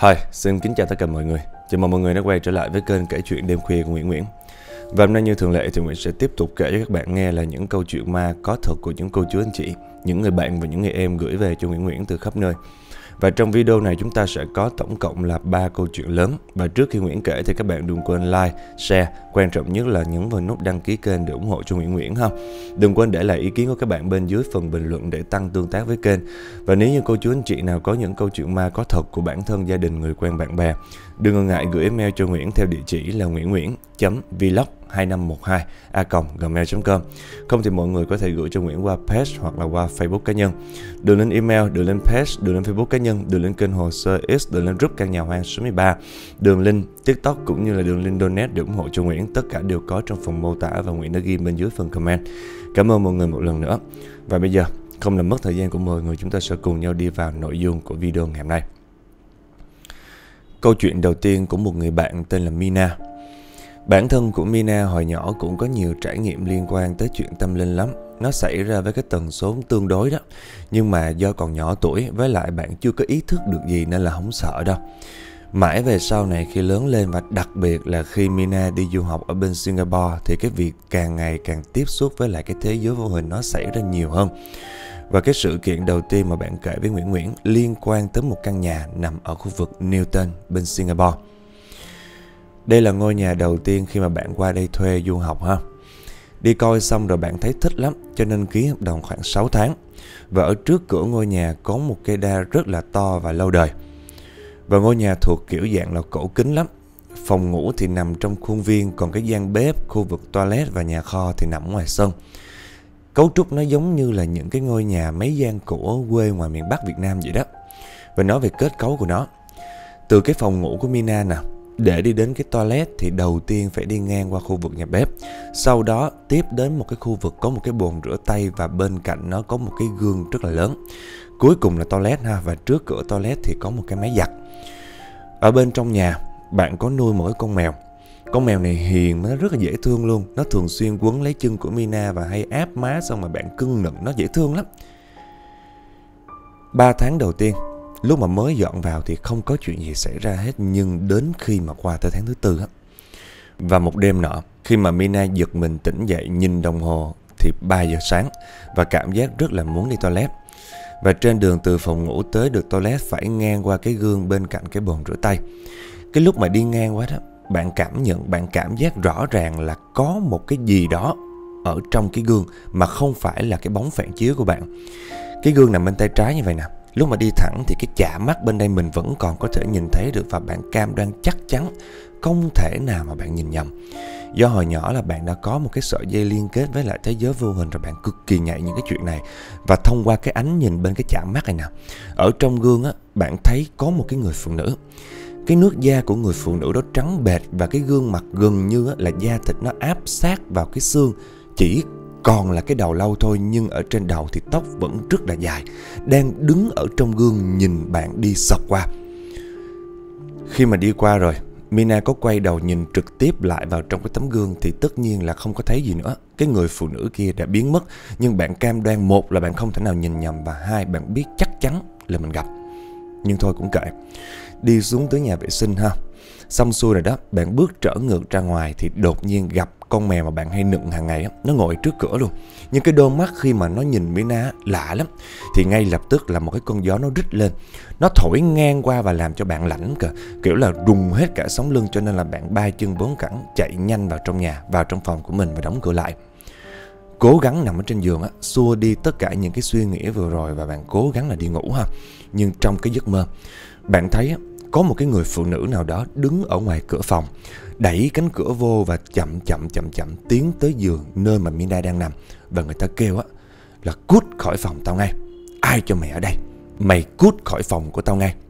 Hi, xin kính chào tất cả mọi người. Chào mừng mọi người đã quay trở lại với kênh kể chuyện đêm khuya của Nguyễn. Và hôm nay như thường lệ thì Nguyễn sẽ tiếp tục kể cho các bạn nghe là những câu chuyện ma có thật của những cô chú anh chị, những người bạn và những người em gửi về cho Nguyễn từ khắp nơi. Và trong video này chúng ta sẽ có tổng cộng là 3 câu chuyện lớn. Và trước khi Nguyễn kể thì các bạn đừng quên like, share, quan trọng nhất là nhấn vào nút đăng ký kênh để ủng hộ cho Nguyễn ha. Đừng quên để lại ý kiến của các bạn bên dưới phần bình luận để tăng tương tác với kênh. Và nếu như cô chú anh chị nào có những câu chuyện ma có thật của bản thân, gia đình, người quen, bạn bè, đừng ngần ngại gửi email cho Nguyễn theo địa chỉ là nguyễn.vlog2512a@gmail.com. Không thì mọi người có thể gửi cho Nguyễn qua page hoặc là qua Facebook cá nhân. Đường link email, đường link page, đường link Facebook cá nhân, đường link kênh hồ sơ X, đường link group căn nhà hoang số 13, đường link TikTok cũng như là đường link donate để ủng hộ cho Nguyễn, tất cả đều có trong phần mô tả và Nguyễn đã ghi bên dưới phần comment. Cảm ơn mọi người một lần nữa. Và bây giờ không làm mất thời gian của mọi người, chúng ta sẽ cùng nhau đi vào nội dung của video ngày hôm nay. Câu chuyện đầu tiên của một người bạn tên là Mina. Bản thân của Mina hồi nhỏ cũng có nhiều trải nghiệm liên quan tới chuyện tâm linh lắm. Nó xảy ra với cái tần số tương đối đó. Nhưng mà do còn nhỏ tuổi, với lại bạn chưa có ý thức được gì nên là không sợ đâu. Mãi về sau này khi lớn lên, và đặc biệt là khi Mina đi du học ở bên Singapore, thì cái việc càng ngày càng tiếp xúc với lại cái thế giới vô hình nó xảy ra nhiều hơn. Và cái sự kiện đầu tiên mà bạn kể với Nguyễn liên quan tới một căn nhà nằm ở khu vực Newton bên Singapore. Đây là ngôi nhà đầu tiên khi mà bạn qua đây thuê du học ha. Đi coi xong rồi bạn thấy thích lắm cho nên ký hợp đồng khoảng 6 tháng. Và ở trước cửa ngôi nhà có một cây đa rất là to và lâu đời. Và ngôi nhà thuộc kiểu dạng là cổ kính lắm. Phòng ngủ thì nằm trong khuôn viên, còn cái gian bếp, khu vực toilet và nhà kho thì nằm ngoài sân. Cấu trúc nó giống như là những cái ngôi nhà mấy gian của quê ngoài miền Bắc Việt Nam vậy đó. Và nói về kết cấu của nó, từ cái phòng ngủ của Mina nè, để đi đến cái toilet thì đầu tiên phải đi ngang qua khu vực nhà bếp. Sau đó tiếp đến một cái khu vực có một cái bồn rửa tay, và bên cạnh nó có một cái gương rất là lớn. Cuối cùng là toilet ha, và trước cửa toilet thì có một cái máy giặt. Ở bên trong nhà bạn có nuôi một cái con mèo. Con mèo này hiền, nó rất là dễ thương luôn. Nó thường xuyên quấn lấy chân của Mina và hay áp má, xong mà bạn cưng nựng nó dễ thương lắm. 3 tháng đầu tiên, lúc mà mới dọn vào thì không có chuyện gì xảy ra hết. Nhưng đến khi mà qua tới tháng thứ 4 á, và một đêm nọ, khi mà Mina giật mình tỉnh dậy nhìn đồng hồ thì 3 giờ sáng và cảm giác rất là muốn đi toilet. Và trên đường từ phòng ngủ tới được toilet phải ngang qua cái gương bên cạnh cái bồn rửa tay. Cái lúc mà đi ngang qua đó, bạn cảm giác rõ ràng là có một cái gì đó ở trong cái gương mà không phải là cái bóng phản chiếu của bạn. Cái gương nằm bên tay trái như vậy nè. Lúc mà đi thẳng thì cái chạm mắt bên đây mình vẫn còn có thể nhìn thấy được, và bạn cam đoan chắc chắn không thể nào mà bạn nhìn nhầm. Do hồi nhỏ là bạn đã có một cái sợi dây liên kết với lại thế giới vô hình rồi, bạn cực kỳ nhạy những cái chuyện này. Và thông qua cái ánh nhìn bên cái chạm mắt này nè, ở trong gương á, bạn thấy có một cái người phụ nữ. Cái nước da của người phụ nữ đó trắng bệch, và cái gương mặt gần như là da thịt nó áp sát vào cái xương, chỉ còn là cái đầu lâu thôi, nhưng ở trên đầu thì tóc vẫn rất là dài, đang đứng ở trong gương nhìn bạn đi xọt qua. Khi mà đi qua rồi, Mina có quay đầu nhìn trực tiếp lại vào trong cái tấm gương thì tất nhiên là không có thấy gì nữa. Cái người phụ nữ kia đã biến mất. Nhưng bạn cam đoan, một là bạn không thể nào nhìn nhầm, và hai, bạn biết chắc chắn là mình gặp. Nhưng thôi cũng kệ. Đi xuống tới nhà vệ sinh ha. Xong xuôi rồi đó, bạn bước trở ngược ra ngoài thì đột nhiên gặp con mèo mà bạn hay nựng hàng ngày á, nó ngồi trước cửa luôn. Nhưng cái đôi mắt khi mà nó nhìn Mina lạ lắm, thì ngay lập tức là một cái cơn gió nó rít lên. Nó thổi ngang qua và làm cho bạn lạnh cả, kiểu là rùng hết cả sống lưng. Cho nên là bạn ba chân bốn cẳng chạy nhanh vào trong nhà, vào trong phòng của mình và đóng cửa lại. Cố gắng nằm ở trên giường á, xua đi tất cả những cái suy nghĩ vừa rồi, và bạn cố gắng là đi ngủ ha. Nhưng trong cái giấc mơ, bạn thấy á, có một cái người phụ nữ nào đó đứng ở ngoài cửa phòng, đẩy cánh cửa vô và chậm chậm tiến tới giường nơi mà Mina đang nằm. Và người ta kêu á là cút khỏi phòng tao ngay. Ai cho mày ở đây? Mày cút khỏi phòng của tao ngay.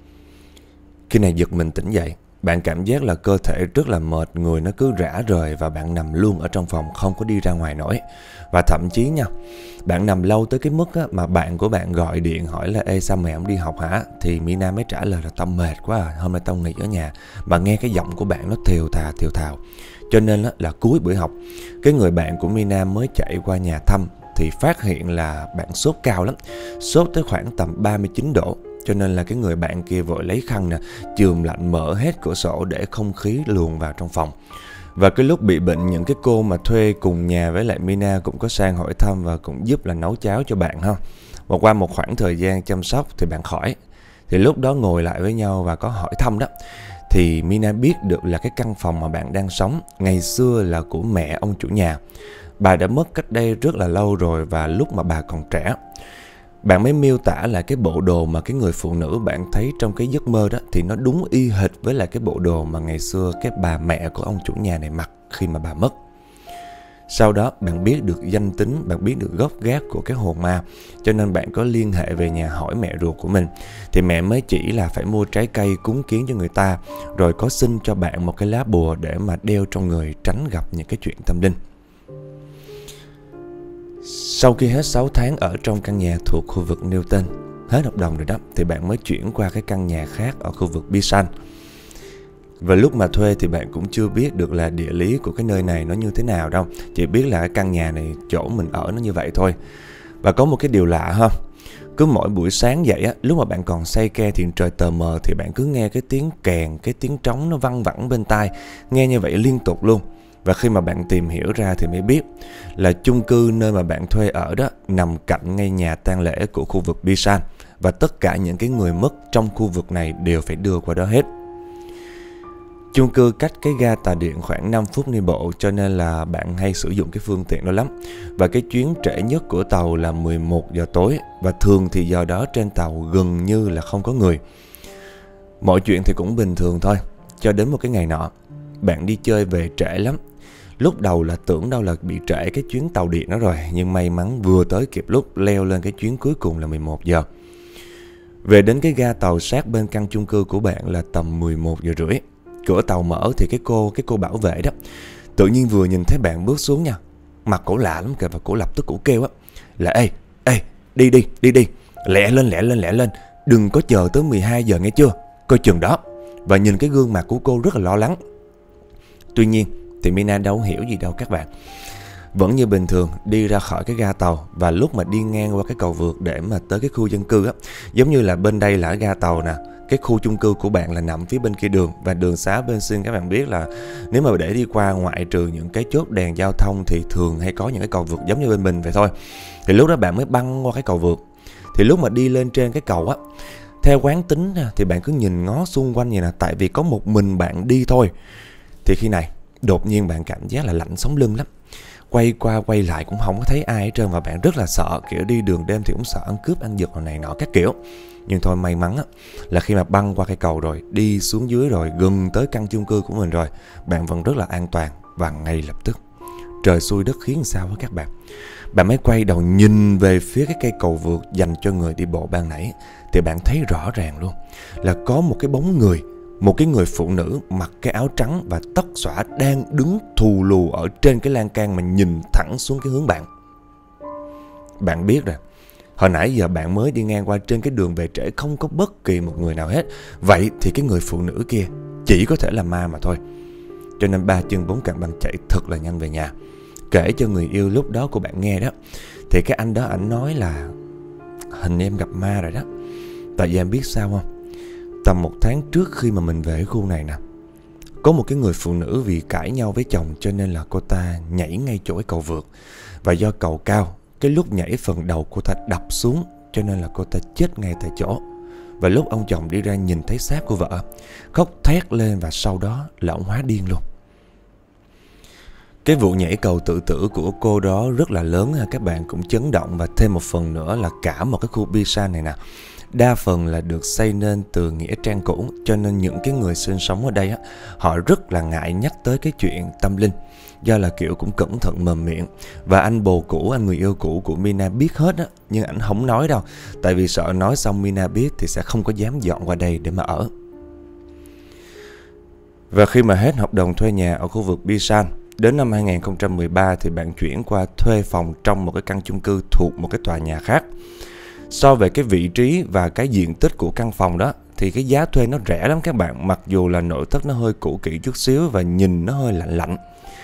Khi này giật mình tỉnh dậy, bạn cảm giác là cơ thể rất là mệt, người nó cứ rã rời, và bạn nằm luôn ở trong phòng, không có đi ra ngoài nổi. Và thậm chí nha, bạn nằm lâu tới cái mức á, mà bạn của bạn gọi điện hỏi là ê sao mày không đi học hả? Thì Mina mới trả lời là tao mệt quá à, hôm nay tao nghỉ ở nhà. Mà nghe cái giọng của bạn nó thều thào. Cho nên là cuối buổi học, cái người bạn của Mina mới chạy qua nhà thăm thì phát hiện là bạn sốt cao lắm. Sốt tới khoảng tầm 39 độ. cho nên là cái người bạn kia vội lấy khăn nè, chườm lạnh, mở hết cửa sổ để không khí luồn vào trong phòng. Và cái lúc bị bệnh, những cái cô mà thuê cùng nhà với lại Mina cũng có sang hỏi thăm và cũng giúp là nấu cháo cho bạn ha. Và qua một khoảng thời gian chăm sóc thì bạn khỏi. Thì lúc đó ngồi lại với nhau và có hỏi thăm đó, thì Mina biết được là cái căn phòng mà bạn đang sống ngày xưa là của mẹ ông chủ nhà. Bà đã mất cách đây rất là lâu rồi, và lúc mà bà còn trẻ. Bạn mới miêu tả là cái bộ đồ mà cái người phụ nữ bạn thấy trong cái giấc mơ đó thì nó đúng y hệt với lại cái bộ đồ mà ngày xưa cái bà mẹ của ông chủ nhà này mặc khi mà bà mất. Sau đó bạn biết được danh tính, bạn biết được gốc gác của cái hồn ma, cho nên bạn có liên hệ về nhà hỏi mẹ ruột của mình. Thì mẹ mới chỉ là phải mua trái cây cúng kiến cho người ta, rồi có xin cho bạn một cái lá bùa để mà đeo trong người, tránh gặp những cái chuyện tâm linh. Sau khi hết 6 tháng ở trong căn nhà thuộc khu vực nêu tên, hết hợp đồng rồi đó, thì bạn mới chuyển qua cái căn nhà khác ở khu vực Bisan. Và lúc mà thuê thì bạn cũng chưa biết được là địa lý của cái nơi này nó như thế nào đâu. Chỉ biết là cái căn nhà này, chỗ mình ở nó như vậy thôi. Và có một cái điều lạ ha. Cứ mỗi buổi sáng dậy á, lúc mà bạn còn say ke thì trời tờ mờ, thì bạn cứ nghe cái tiếng kèn, cái tiếng trống nó văng vẳng bên tai. Nghe như vậy liên tục luôn. Và khi mà bạn tìm hiểu ra thì mới biết là chung cư nơi mà bạn thuê ở đó nằm cạnh ngay nhà tang lễ của khu vực Bisan. Và tất cả những cái người mất trong khu vực này đều phải đưa qua đó hết. Chung cư cách cái ga tàu điện khoảng 5 phút đi bộ, cho nên là bạn hay sử dụng cái phương tiện đó lắm. Và cái chuyến trễ nhất của tàu là 11 giờ tối, và thường thì giờ đó trên tàu gần như là không có người. Mọi chuyện thì cũng bình thường thôi, cho đến một cái ngày nọ, bạn đi chơi về trễ lắm. Lúc đầu là tưởng đâu là bị trễ cái chuyến tàu điện đó rồi, nhưng may mắn vừa tới kịp lúc leo lên cái chuyến cuối cùng là 11 giờ. Về đến cái ga tàu sát bên căn chung cư của bạn là tầm 11 giờ rưỡi. Cửa tàu mở thì cái cô bảo vệ đó tự nhiên vừa nhìn thấy bạn bước xuống nha, mặt cổ lạ lắm kìa, và cổ lập tức cổ kêu á là ê, đi, lẹ lên, đừng có chờ tới 12 giờ nghe chưa, coi chừng đó. Và nhìn cái gương mặt của cô rất là lo lắng. Tuy nhiên thì Mina đâu hiểu gì đâu các bạn. Vẫn như bình thường đi ra khỏi cái ga tàu, và lúc mà đi ngang qua cái cầu vượt để mà tới cái khu dân cư á, giống như là bên đây là ga tàu nè, cái khu chung cư của bạn là nằm phía bên kia đường, và đường xá bên xuyên các bạn biết là nếu mà để đi qua, ngoại trừ những cái chốt đèn giao thông thì thường hay có những cái cầu vượt giống như bên mình vậy thôi. Thì lúc đó bạn mới băng qua cái cầu vượt. Thì lúc mà đi lên trên cái cầu á, theo quán tính thì bạn cứ nhìn ngó xung quanh vậy nè, tại vì có một mình bạn đi thôi. Thì khi này đột nhiên bạn cảm giác là lạnh sống lưng lắm. Quay qua quay lại cũng không có thấy ai hết trơn, và bạn rất là sợ, kiểu đi đường đêm thì cũng sợ ăn cướp ăn giật này nọ các kiểu. Nhưng thôi may mắn á, là khi mà băng qua cây cầu rồi, đi xuống dưới rồi, gần tới căn chung cư của mình rồi, bạn vẫn rất là an toàn. Và ngay lập tức trời xui đất khiến sao á các bạn. Bạn mới quay đầu nhìn về phía cái cây cầu vượt dành cho người đi bộ ban nãy, thì bạn thấy rõ ràng luôn là có một cái bóng người, một cái người phụ nữ mặc cái áo trắng và tóc xõa đang đứng thù lù ở trên cái lan can mà nhìn thẳng xuống cái hướng bạn. Bạn biết rồi, hồi nãy giờ bạn mới đi ngang qua trên cái đường về trễ, không có bất kỳ một người nào hết. Vậy thì cái người phụ nữ kia chỉ có thể là ma mà thôi. Cho nên 3 chân 4 cẳng bạn chạy thật là nhanh về nhà, kể cho người yêu lúc đó của bạn nghe đó. Thì cái anh đó ảnh nói là hình em gặp ma rồi đó. Tại vì em biết sao không? Tầm 1 tháng trước khi mà mình về khu này nè, có một cái người phụ nữ vì cãi nhau với chồng, cho nên là cô ta nhảy ngay chỗ cái cầu vượt. Và do cầu cao, cái lúc nhảy phần đầu cô ta đập xuống, cho nên là cô ta chết ngay tại chỗ. Và lúc ông chồng đi ra nhìn thấy xác của vợ, khóc thét lên, và sau đó là ông hóa điên luôn. Cái vụ nhảy cầu tự tử của cô đó rất là lớn, các bạn cũng chấn động. Và thêm một phần nữa là cả một cái khu Bisan này nè, đa phần là được xây nên từ nghĩa trang cũ, cho nên những cái người sinh sống ở đây á, họ rất là ngại nhắc tới cái chuyện tâm linh, do là kiểu cũng cẩn thận mồm miệng. Và anh bồ cũ, anh người yêu cũ của Mina biết hết á, nhưng anh không nói đâu, tại vì sợ nói xong Mina biết thì sẽ không có dám dọn qua đây để mà ở. Và khi mà hết hợp đồng thuê nhà ở khu vực Bisan, đến năm 2013 thì bạn chuyển qua thuê phòng trong một cái căn chung cư thuộc một cái tòa nhà khác. So về cái vị trí và cái diện tích của căn phòng đó thì cái giá thuê nó rẻ lắm các bạn, mặc dù là nội thất nó hơi cũ kỹ chút xíu và nhìn nó hơi lạnh lạnh.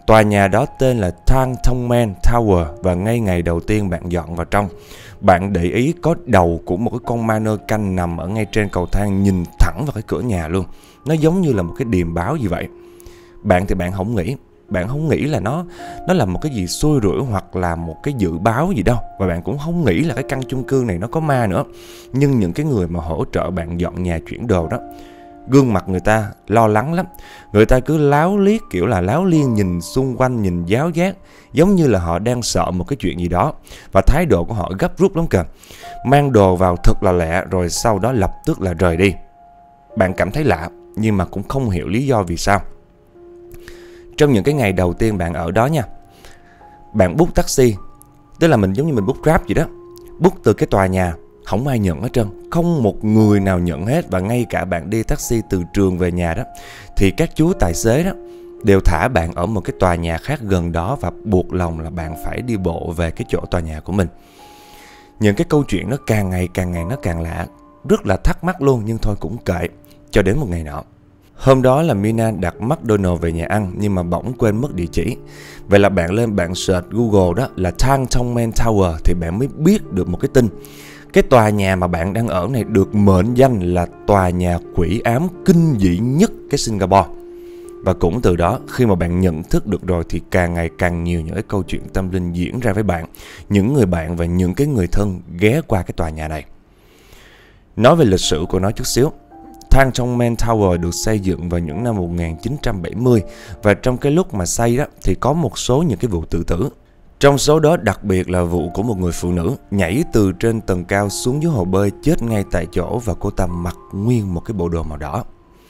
Tòa nhà đó tên là Tang Thong Man Tower, và ngay ngày đầu tiên bạn dọn vào trong, bạn để ý có đầu của một cái con ma nơ canh nằm ở ngay trên cầu thang, nhìn thẳng vào cái cửa nhà luôn. Nó giống như là một cái điềm báo gì vậy. Bạn thì bạn không nghĩ là nó là một cái gì xui rủi hoặc là một cái dự báo gì đâu, và bạn cũng không nghĩ là cái căn chung cư này nó có ma nữa. Nhưng những cái người mà hỗ trợ bạn dọn nhà chuyển đồ đó, gương mặt người ta lo lắng lắm. Người ta cứ láo liếc, kiểu là láo liên, nhìn xung quanh, nhìn giáo giác, giống như là họ đang sợ một cái chuyện gì đó. Và thái độ của họ gấp rút lắm kìa. Mang đồ vào thật là lẹ, rồi sau đó lập tức là rời đi. Bạn cảm thấy lạ, nhưng mà cũng không hiểu lý do vì sao. Trong những cái ngày đầu tiên bạn ở đó nha, bạn book taxi, tức là mình giống như mình book Grab vậy đó. Book từ cái tòa nhà, không ai nhận hết trơn, không một người nào nhận hết. Và ngay cả bạn đi taxi từ trường về nhà đó, thì các chú tài xế đó đều thả bạn ở một cái tòa nhà khác gần đó, và buộc lòng là bạn phải đi bộ về cái chỗ tòa nhà của mình. Những cái câu chuyện nó càng ngày nó càng lạ, rất là thắc mắc luôn, nhưng thôi cũng kệ. Cho đến một ngày nọ, hôm đó là Mina đặt McDonald's về nhà ăn, nhưng mà bỗng quên mất địa chỉ. Vậy là bạn lên bạn search Google đó là Tang Thong Man Tower, thì bạn mới biết được một cái tin. Cái tòa nhà mà bạn đang ở này được mệnh danh là tòa nhà quỷ ám kinh dị nhất cái Singapore. Và cũng từ đó, khi mà bạn nhận thức được rồi, thì càng ngày càng nhiều những cái câu chuyện tâm linh diễn ra với bạn, những người bạn và những cái người thân ghé qua cái tòa nhà này. Nói về lịch sử của nó chút xíu. Tang Thong Man Tower được xây dựng vào những năm 1970, và trong cái lúc mà xây đó thì có một số những cái vụ tự tử. Trong số đó đặc biệt là vụ của một người phụ nữ nhảy từ trên tầng cao xuống dưới hồ bơi, chết ngay tại chỗ, và cô ta mặc nguyên một cái bộ đồ màu đỏ.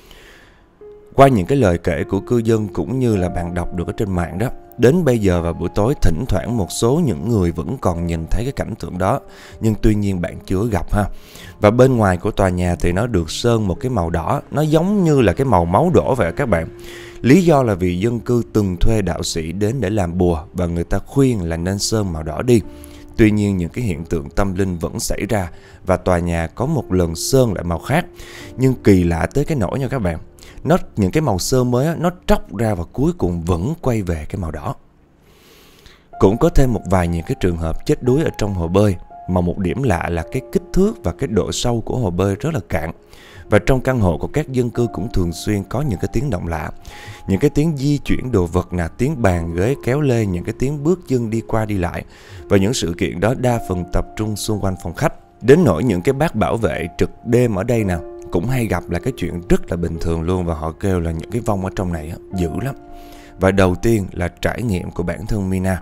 Qua những cái lời kể của cư dân cũng như là bạn đọc được ở trên mạng đó, đến bây giờ vào buổi tối thỉnh thoảng một số những người vẫn còn nhìn thấy cái cảnh tượng đó, nhưng tuy nhiên bạn chưa gặp ha. Và bên ngoài của tòa nhà thì nó được sơn một cái màu đỏ, nó giống như là cái màu máu đổ vậy các bạn. Lý do là vì dân cư từng thuê đạo sĩ đến để làm bùa, và người ta khuyên là nên sơn màu đỏ đi. Tuy nhiên những cái hiện tượng tâm linh vẫn xảy ra, và tòa nhà có một lần sơn lại màu khác. Nhưng kỳ lạ tới cái nỗi nha các bạn, những cái màu sơn mới nó tróc ra và cuối cùng vẫn quay về cái màu đỏ. Cũng có thêm một vài những cái trường hợp chết đuối ở trong hồ bơi, mà một điểm lạ là cái kích thước và cái độ sâu của hồ bơi rất là cạn. Và trong căn hộ của các dân cư cũng thường xuyên có những cái tiếng động lạ, những cái tiếng di chuyển đồ vật nè, tiếng bàn ghế kéo lê, những cái tiếng bước chân đi qua đi lại. Và những sự kiện đó đa phần tập trung xung quanh phòng khách. Đến nỗi những cái bác bảo vệ trực đêm ở đây nè cũng hay gặp là cái chuyện rất là bình thường luôn, và họ kêu là những cái vong ở trong này dữ lắm. Và đầu tiên là trải nghiệm của bản thân Mina.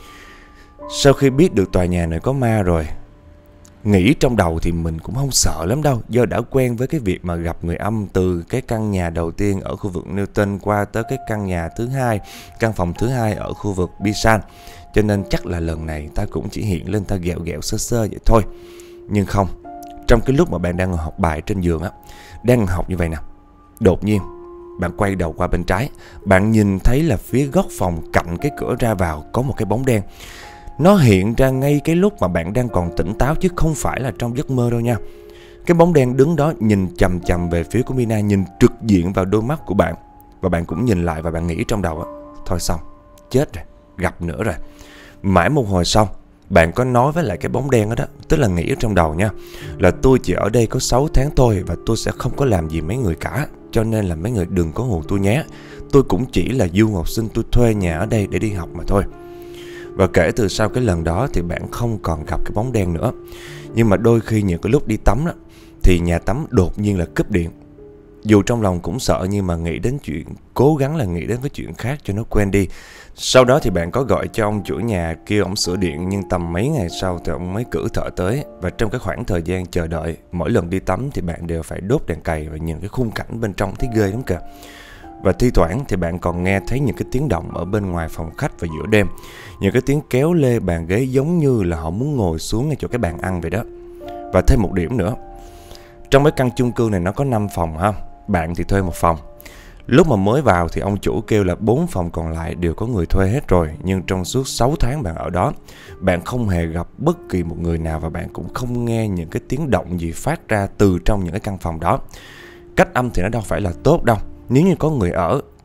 Sau khi biết được tòa nhà này có ma rồi, nghĩ trong đầu thì mình cũng không sợ lắm đâu, do đã quen với cái việc mà gặp người âm từ cái căn nhà đầu tiên ở khu vực Newton qua tới cái căn nhà thứ hai, căn phòng thứ hai ở khu vực Bishan. Cho nên chắc là lần này ta cũng chỉ hiện lên ta ghẹo sơ sơ vậy thôi. Nhưng không, trong cái lúc mà bạn đang học bài trên giường đang học như vậy nè, đột nhiên bạn quay đầu qua bên trái, bạn nhìn thấy là phía góc phòng cạnh cái cửa ra vào có một cái bóng đen. Nó hiện ra ngay cái lúc mà bạn đang còn tỉnh táo, chứ không phải là trong giấc mơ đâu nha. Cái bóng đen đứng đó nhìn chằm chằm về phía của Mina, nhìn trực diện vào đôi mắt của bạn. Và bạn cũng nhìn lại và bạn nghĩ trong đầu thôi xong, chết rồi, gặp nữa rồi. Mãi một hồi sau, bạn có nói với lại cái bóng đen đó, tức là nghĩ ở trong đầu nha, là tôi chỉ ở đây có 6 tháng thôi, và tôi sẽ không có làm gì mấy người cả, cho nên là mấy người đừng có hù tôi nhé. Tôi cũng chỉ là du học sinh, tôi thuê nhà ở đây để đi học mà thôi. Và kể từ sau cái lần đó thì bạn không còn gặp cái bóng đen nữa. Nhưng mà đôi khi những cái lúc đi tắm đó, thì nhà tắm đột nhiên là cúp điện. Dù trong lòng cũng sợ, nhưng mà nghĩ đến chuyện, cố gắng là nghĩ đến cái chuyện khác cho nó quen đi. Sau đó thì bạn có gọi cho ông chủ nhà kêu ông sửa điện, nhưng tầm mấy ngày sau thì ông mới cử thợ tới. Và trong cái khoảng thời gian chờ đợi, mỗi lần đi tắm thì bạn đều phải đốt đèn cày và nhìn cái khung cảnh bên trong thấy ghê lắm kìa. Và thi thoảng thì bạn còn nghe thấy những cái tiếng động ở bên ngoài phòng khách vào giữa đêm. Những cái tiếng kéo lê bàn ghế giống như là họ muốn ngồi xuống ngay chỗ cái bàn ăn vậy đó. Và thêm một điểm nữa, trong cái căn chung cư này nó có 5 phòng ha, bạn thì thuê một phòng. Lúc mà mới vào thì ông chủ kêu là 4 phòng còn lại đều có người thuê hết rồi. Nhưng trong suốt 6 tháng bạn ở đó, bạn không hề gặp bất kỳ một người nào, và bạn cũng không nghe những cái tiếng động gì phát ra từ trong những cái căn phòng đó. Cách âm thì nó đâu phải là tốt đâu. Nếu như có người ở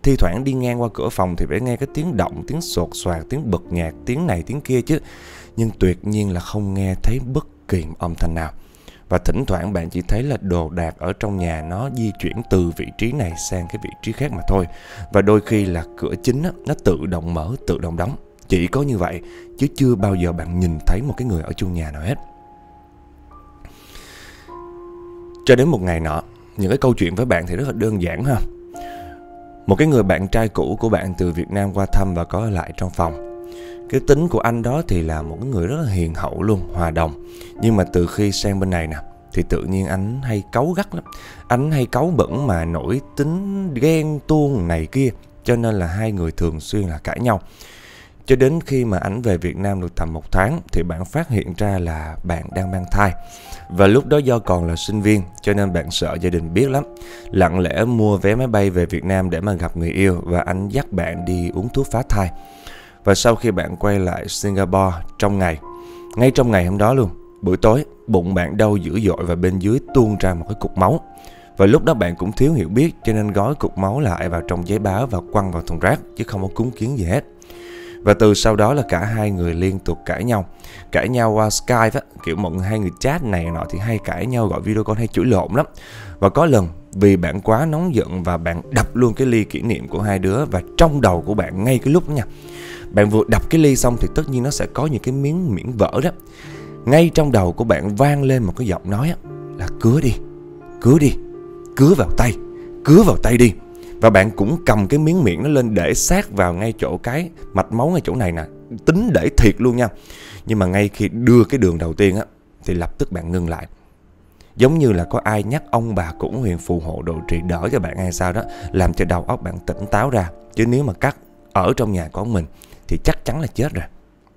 thi thoảng đi ngang qua cửa phòng thì phải nghe cái tiếng động, tiếng sột soạt, tiếng bật nhạc, tiếng này tiếng kia chứ. Nhưng tuyệt nhiên là không nghe thấy bất kỳ âm thanh nào. Và thỉnh thoảng bạn chỉ thấy là đồ đạc ở trong nhà nó di chuyển từ vị trí này sang cái vị trí khác mà thôi. Và đôi khi là cửa chính á, nó tự động mở, tự động đóng. Chỉ có như vậy, chứ chưa bao giờ bạn nhìn thấy một cái người ở chung nhà nào hết. Cho đến một ngày nọ, những cái câu chuyện với bạn thì rất là đơn giản ha. Một cái người bạn trai cũ của bạn từ Việt Nam qua thăm và có ở lại trong phòng. Cái tính của anh đó thì là một người rất là hiền hậu luôn, hòa đồng. Nhưng mà từ khi sang bên này nè, thì tự nhiên anh hay cáu gắt lắm. Anh hay cáu bẩn mà nổi tính ghen tuông này kia. Cho nên là hai người thường xuyên là cãi nhau. Cho đến khi mà ảnh về Việt Nam được tầm 1 tháng thì bạn phát hiện ra là bạn đang mang thai. Và lúc đó do còn là sinh viên cho nên bạn sợ gia đình biết lắm. Lặng lẽ mua vé máy bay về Việt Nam để mà gặp người yêu và anh dắt bạn đi uống thuốc phá thai. Và sau khi bạn quay lại Singapore ngay trong ngày hôm đó luôn, buổi tối, bụng bạn đau dữ dội và bên dưới tuôn ra một cái cục máu. Và lúc đó bạn cũng thiếu hiểu biết cho nên gói cục máu lại vào trong giấy báo và quăng vào thùng rác chứ không có cúng kiến gì hết. Và từ sau đó là cả hai người liên tục cãi nhau. Cãi nhau qua Skype á, kiểu hai người chat này nọ thì hay cãi nhau, gọi video call hay chửi lộn lắm. Và có lần vì bạn quá nóng giận và bạn đập luôn cái ly kỷ niệm của hai đứa. Và trong đầu của bạn ngay cái lúc đó nha, bạn vừa đập cái ly xong thì tất nhiên nó sẽ có những cái miếng vỡ đó. Ngay trong đầu của bạn vang lên một cái giọng nói á, là cứa đi, cứa vào tay đi. Và bạn cũng cầm cái miếng miệng nó lên để sát vào ngay chỗ cái mạch máu ngay chỗ này nè, tính để thiệt luôn nha. Nhưng mà ngay khi đưa cái đường đầu tiên á thì lập tức bạn ngưng lại. Giống như là có ai nhắc ông bà cũ huyền phù hộ độ trì đỡ cho bạn hay sao đó, làm cho đầu óc bạn tỉnh táo ra. Chứ nếu mà cắt ở trong nhà của mình thì chắc chắn là chết rồi.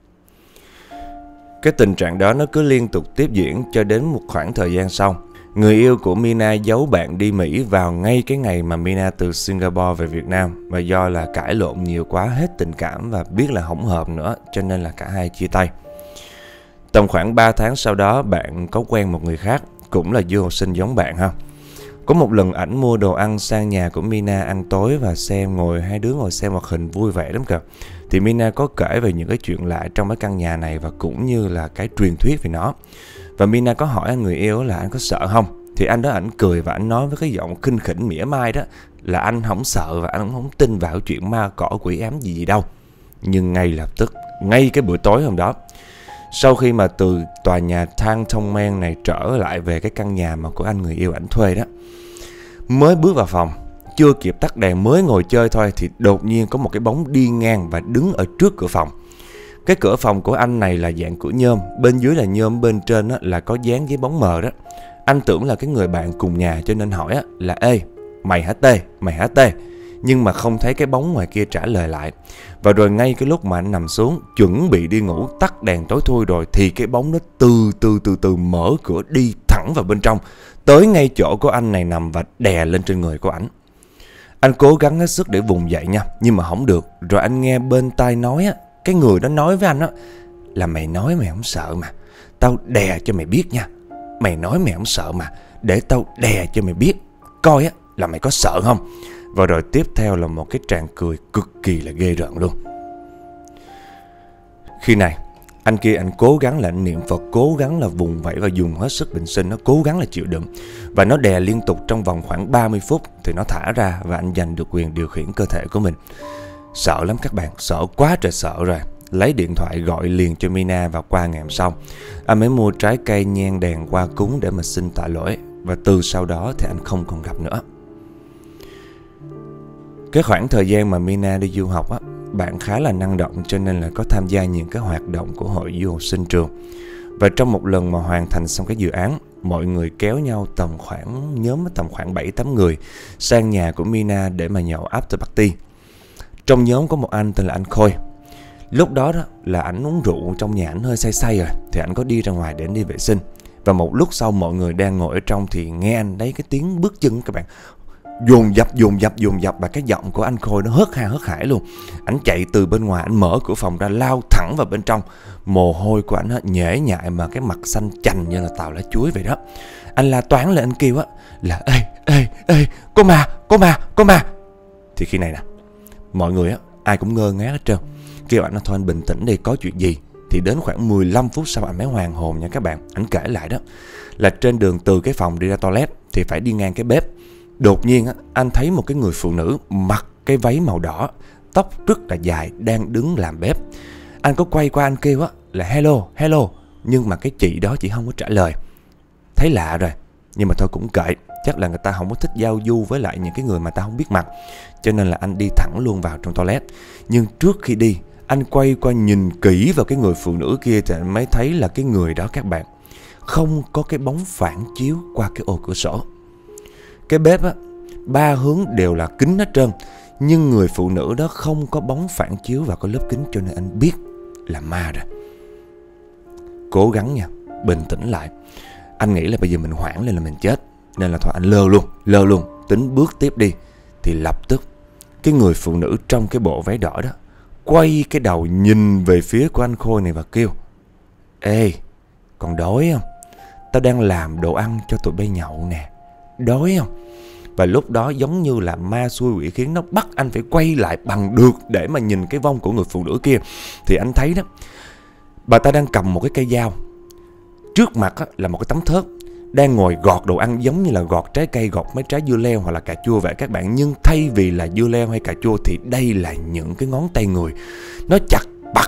Cái tình trạng đó nó cứ liên tục tiếp diễn cho đến một khoảng thời gian sau. Người yêu của Mina giấu bạn đi Mỹ vào ngay cái ngày mà Mina từ Singapore về Việt Nam. Và do là cãi lộn nhiều quá hết tình cảm và biết là không hợp nữa cho nên là cả hai chia tay. Tầm khoảng 3 tháng sau đó bạn có quen một người khác, cũng là du học sinh giống bạn ha. Có một lần ảnh mua đồ ăn sang nhà của Mina ăn tối và hai đứa ngồi xem hoạt hình vui vẻ lắm kìa. Thì Mina có kể về những cái chuyện lạ trong cái căn nhà này và cũng như là cái truyền thuyết về nó. Và Mina có hỏi anh người yêu là anh có sợ không? Thì anh đó ảnh cười và anh nói với cái giọng khinh khỉnh mỉa mai đó là anh không sợ và anh cũng không tin vào chuyện ma cỏ quỷ ám gì đâu. Nhưng ngay lập tức, ngay cái buổi tối hôm đó, sau khi mà từ tòa nhà Thang Thông Men này trở lại về cái căn nhà mà của anh người yêu ảnh thuê đó, mới bước vào phòng, chưa kịp tắt đèn mới ngồi chơi thôi thì đột nhiên có một cái bóng đi ngang và đứng ở trước cửa phòng. Cái cửa phòng của anh này là dạng cửa nhôm, bên dưới là nhôm, bên trên là có dán giấy bóng mờ đó. Anh tưởng là cái người bạn cùng nhà cho nên hỏi là ê, mày hả Tê? Nhưng mà không thấy cái bóng ngoài kia trả lời lại. Và rồi ngay cái lúc mà anh nằm xuống chuẩn bị đi ngủ, tắt đèn tối thui rồi, thì cái bóng nó từ từ mở cửa đi thẳng vào bên trong, tới ngay chỗ của anh này nằm và đè lên trên người của ảnh. Anh cố gắng hết sức để vùng dậy nha, nhưng mà không được. Rồi anh nghe bên tai nói cái người đó nói với anh là mày nói mày không sợ mà, tao đè cho mày biết nha. Mày nói mày không sợ mà, để tao đè cho mày biết, coi là mày có sợ không. Và rồi tiếp theo là một cái tràng cười cực kỳ là ghê rợn luôn. Khi này anh kia anh cố gắng là anh niệm Phật, cố gắng là vùng vẫy và dùng hết sức bình sinh, nó cố gắng là chịu đựng. Và nó đè liên tục trong vòng khoảng 30 phút thì nó thả ra và anh giành được quyền điều khiển cơ thể của mình. Sợ lắm các bạn, sợ quá trời sợ rồi. Lấy điện thoại gọi liền cho Mina và qua ngày hôm sau anh mới mua trái cây nhang đèn qua cúng để mà xin tạ lỗi. Và từ sau đó thì anh không còn gặp nữa. Cái khoảng thời gian mà Mina đi du học bạn khá là năng động cho nên là có tham gia những cái hoạt động của hội du học sinh trường. Và trong một lần mà hoàn thành xong cái dự án, mọi người kéo nhau nhóm tầm khoảng 7-8 người sang nhà của Mina để mà nhậu after party. Trong nhóm có một anh tên là anh Khôi. Lúc đó là ảnh uống rượu trong nhà, ảnh hơi say rồi thì ảnh có đi ra ngoài để đi vệ sinh. Và một lúc sau mọi người đang ngồi ở trong thì nghe anh thấy cái tiếng bước chân các bạn, dồn dập và cái giọng của anh Khôi nó hớt hải luôn. Ảnh chạy từ bên ngoài, ảnh mở cửa phòng ra, lao thẳng vào bên trong. Mồ hôi của ảnh nhễ nhại mà cái mặt xanh chành như là tàu lá chuối vậy đó. Anh la toáng lên, anh kêu là ê, có ma. Thì khi này nè, Mọi người á, ai cũng ngơ ngác hết trơn. Kêu ảnh là thôi anh bình tĩnh đi, có chuyện gì. Thì đến khoảng 15 phút sau anh mới hoàn hồn nha các bạn. Ảnh kể lại đó là trên đường từ cái phòng đi ra toilet thì phải đi ngang cái bếp. Đột nhiên á, anh thấy một cái người phụ nữ mặc cái váy màu đỏ, tóc rất là dài, đang đứng làm bếp. Anh có quay qua anh kêu á là hello, hello, nhưng mà cái chị đó chỉ không có trả lời. Thấy lạ rồi, nhưng mà thôi cũng kệ, chắc là người ta không có thích giao du với lại những cái người mà ta không biết mặt. Cho nên là anh đi thẳng luôn vào trong toilet. Nhưng trước khi đi, anh quay qua nhìn kỹ vào cái người phụ nữ kia thì anh mới thấy là cái người đó các bạn, không có cái bóng phản chiếu qua cái ô cửa sổ. Cái bếp á, 3 hướng đều là kính hết trơn, nhưng người phụ nữ đó không có bóng phản chiếu vào cái lớp kính, cho nên anh biết là ma rồi. Cố gắng nha, bình tĩnh lại. Anh nghĩ là bây giờ mình hoảng lên là mình chết, nên là thôi anh lơ luôn, tính bước tiếp đi. Thì lập tức cái người phụ nữ trong cái bộ váy đỏ đó quay cái đầu nhìn về phía của anh Khôi này và kêu: ê, còn đói không? Tao đang làm đồ ăn cho tụi bay nhậu nè, đói không? Và lúc đó giống như là ma xui quỷ khiến, nó bắt anh phải quay lại bằng được để mà nhìn cái vong của người phụ nữ kia. Thì anh thấy đó, bà ta đang cầm một cái cây dao, trước mặt á, là một cái tấm thớt, đang ngồi gọt đồ ăn giống như là gọt trái cây, gọt mấy trái dưa leo hoặc là cà chua vậy các bạn. Nhưng thay vì là dưa leo hay cà chua thì đây là những cái ngón tay người. Nó chặt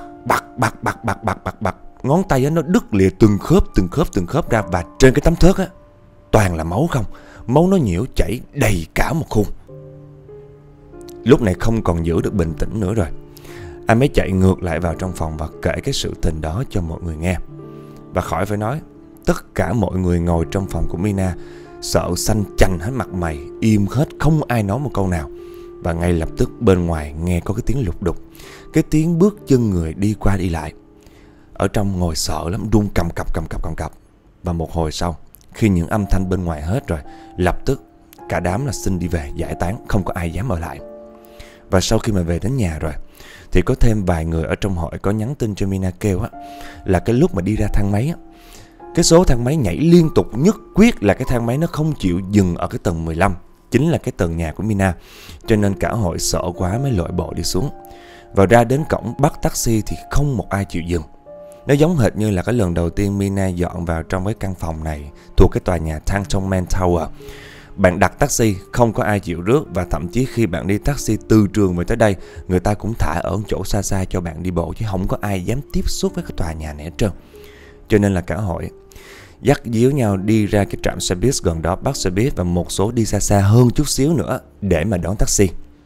bạc. Ngón tay á, nó đứt lìa từng khớp ra. Và trên cái tấm thớt á, toàn là máu không. Máu nó nhiễu chảy đầy cả một khuôn. Lúc này không còn giữ được bình tĩnh nữa rồi, anh mới chạy ngược lại vào trong phòng và kể cái sự tình đó cho mọi người nghe. Và khỏi phải nói, tất cả mọi người ngồi trong phòng của Mina sợ xanh chành hết mặt mày, im hết, không ai nói một câu nào. Và ngay lập tức bên ngoài nghe có cái tiếng lục đục, cái tiếng bước chân người đi qua đi lại. Ở trong ngồi sợ lắm, run cầm cập. Và một hồi sau, khi những âm thanh bên ngoài hết rồi, lập tức cả đám là xin đi về giải tán, không có ai dám ở lại. Và sau khi mà về đến nhà rồi thì có thêm vài người ở trong hội có nhắn tin cho Mina kêu á, là cái lúc mà đi ra thang máy á, cái số thang máy nhảy liên tục, nhất quyết là cái thang máy nó không chịu dừng ở cái tầng 15, chính là cái tầng nhà của Mina. Cho nên cả hội sợ quá mới lội bộ đi xuống. Và ra đến cổng bắt taxi thì không một ai chịu dừng. Nó giống hệt như là cái lần đầu tiên Mina dọn vào trong cái căn phòng này thuộc cái tòa nhà Cantonment Tower. Bạn đặt taxi, không có ai chịu rước. Và thậm chí khi bạn đi taxi từ trường về tới đây, người ta cũng thả ở chỗ xa xa cho bạn đi bộ, chứ không có ai dám tiếp xúc với cái tòa nhà này hết trơn. Cho nên là cả hội dắt díu nhau đi ra cái trạm xe buýt gần đó bắt xe buýt, và một số đi xa xa hơn chút xíu nữa để mà đón taxi.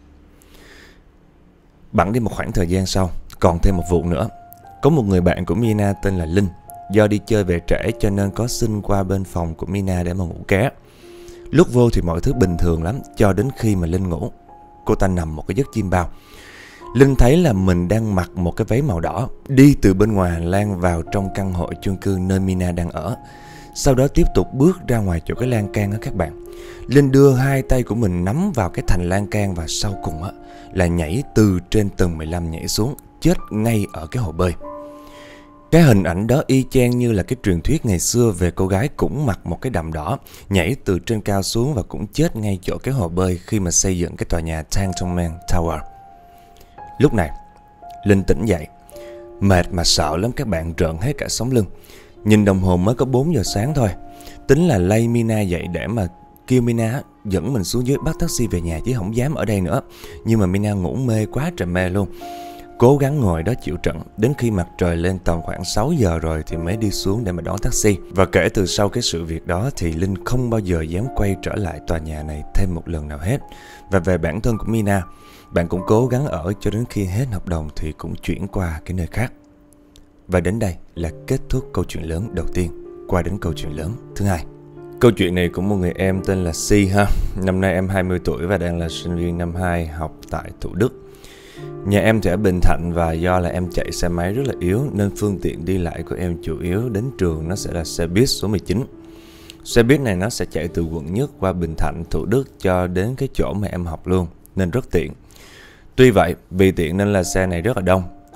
Bẵng đi một khoảng thời gian sau, còn thêm một vụ nữa. Có một người bạn của Mina tên là Linh, do đi chơi về trễ cho nên có xin qua bên phòng của Mina để mà ngủ ké. Lúc vô thì mọi thứ bình thường lắm, cho đến khi mà Linh ngủ. Cô ta nằm một cái giấc chim bao. Linh thấy là mình đang mặc một cái váy màu đỏ, đi từ bên ngoài hành lang vào trong căn hộ chung cư nơi Mina đang ở. Sau đó tiếp tục bước ra ngoài chỗ cái lan can đó các bạn. Linh đưa hai tay của mình nắm vào cái thành lan can, và sau cùng á là nhảy từ trên tầng 15 nhảy xuống, chết ngay ở cái hồ bơi. Cái hình ảnh đó y chang như là cái truyền thuyết ngày xưa về cô gái cũng mặc một cái đầm đỏ, nhảy từ trên cao xuống và cũng chết ngay chỗ cái hồ bơi khi mà xây dựng cái tòa nhà Cantonment Tower. Lúc này, Linh tỉnh dậy, mệt mà sợ lắm các bạn, rợn hết cả sống lưng. Nhìn đồng hồ mới có 4 giờ sáng thôi. Tính là lay Mina dậy để mà kêu Mina dẫn mình xuống dưới bắt taxi về nhà, chứ không dám ở đây nữa. Nhưng mà Mina ngủ mê quá trời mê luôn. Cố gắng ngồi đó chịu trận, đến khi mặt trời lên tầm khoảng 6 giờ rồi thì mới đi xuống để mà đón taxi. Và kể từ sau cái sự việc đó thì Linh không bao giờ dám quay trở lại tòa nhà này thêm một lần nào hết. Và về bản thân của Mina, bạn cũng cố gắng ở cho đến khi hết hợp đồng thì cũng chuyển qua cái nơi khác. Và đến đây là kết thúc câu chuyện lớn đầu tiên, qua đến câu chuyện lớn thứ hai. Câu chuyện này của một người em tên là Si ha. Năm nay em 20 tuổi và đang là sinh viên năm 2 học tại Thủ Đức. Nhà em thì ở Bình Thạnh, và do là em chạy xe máy rất là yếu nên phương tiện đi lại của em chủ yếu đến trường nó sẽ là xe buýt số 19. Xe buýt này nó sẽ chạy từ quận Nhất qua Bình Thạnh, Thủ Đức cho đến cái chỗ mà em học luôn, nên rất tiện. Tuy vậy, vì tiện nên là xe này rất là đông.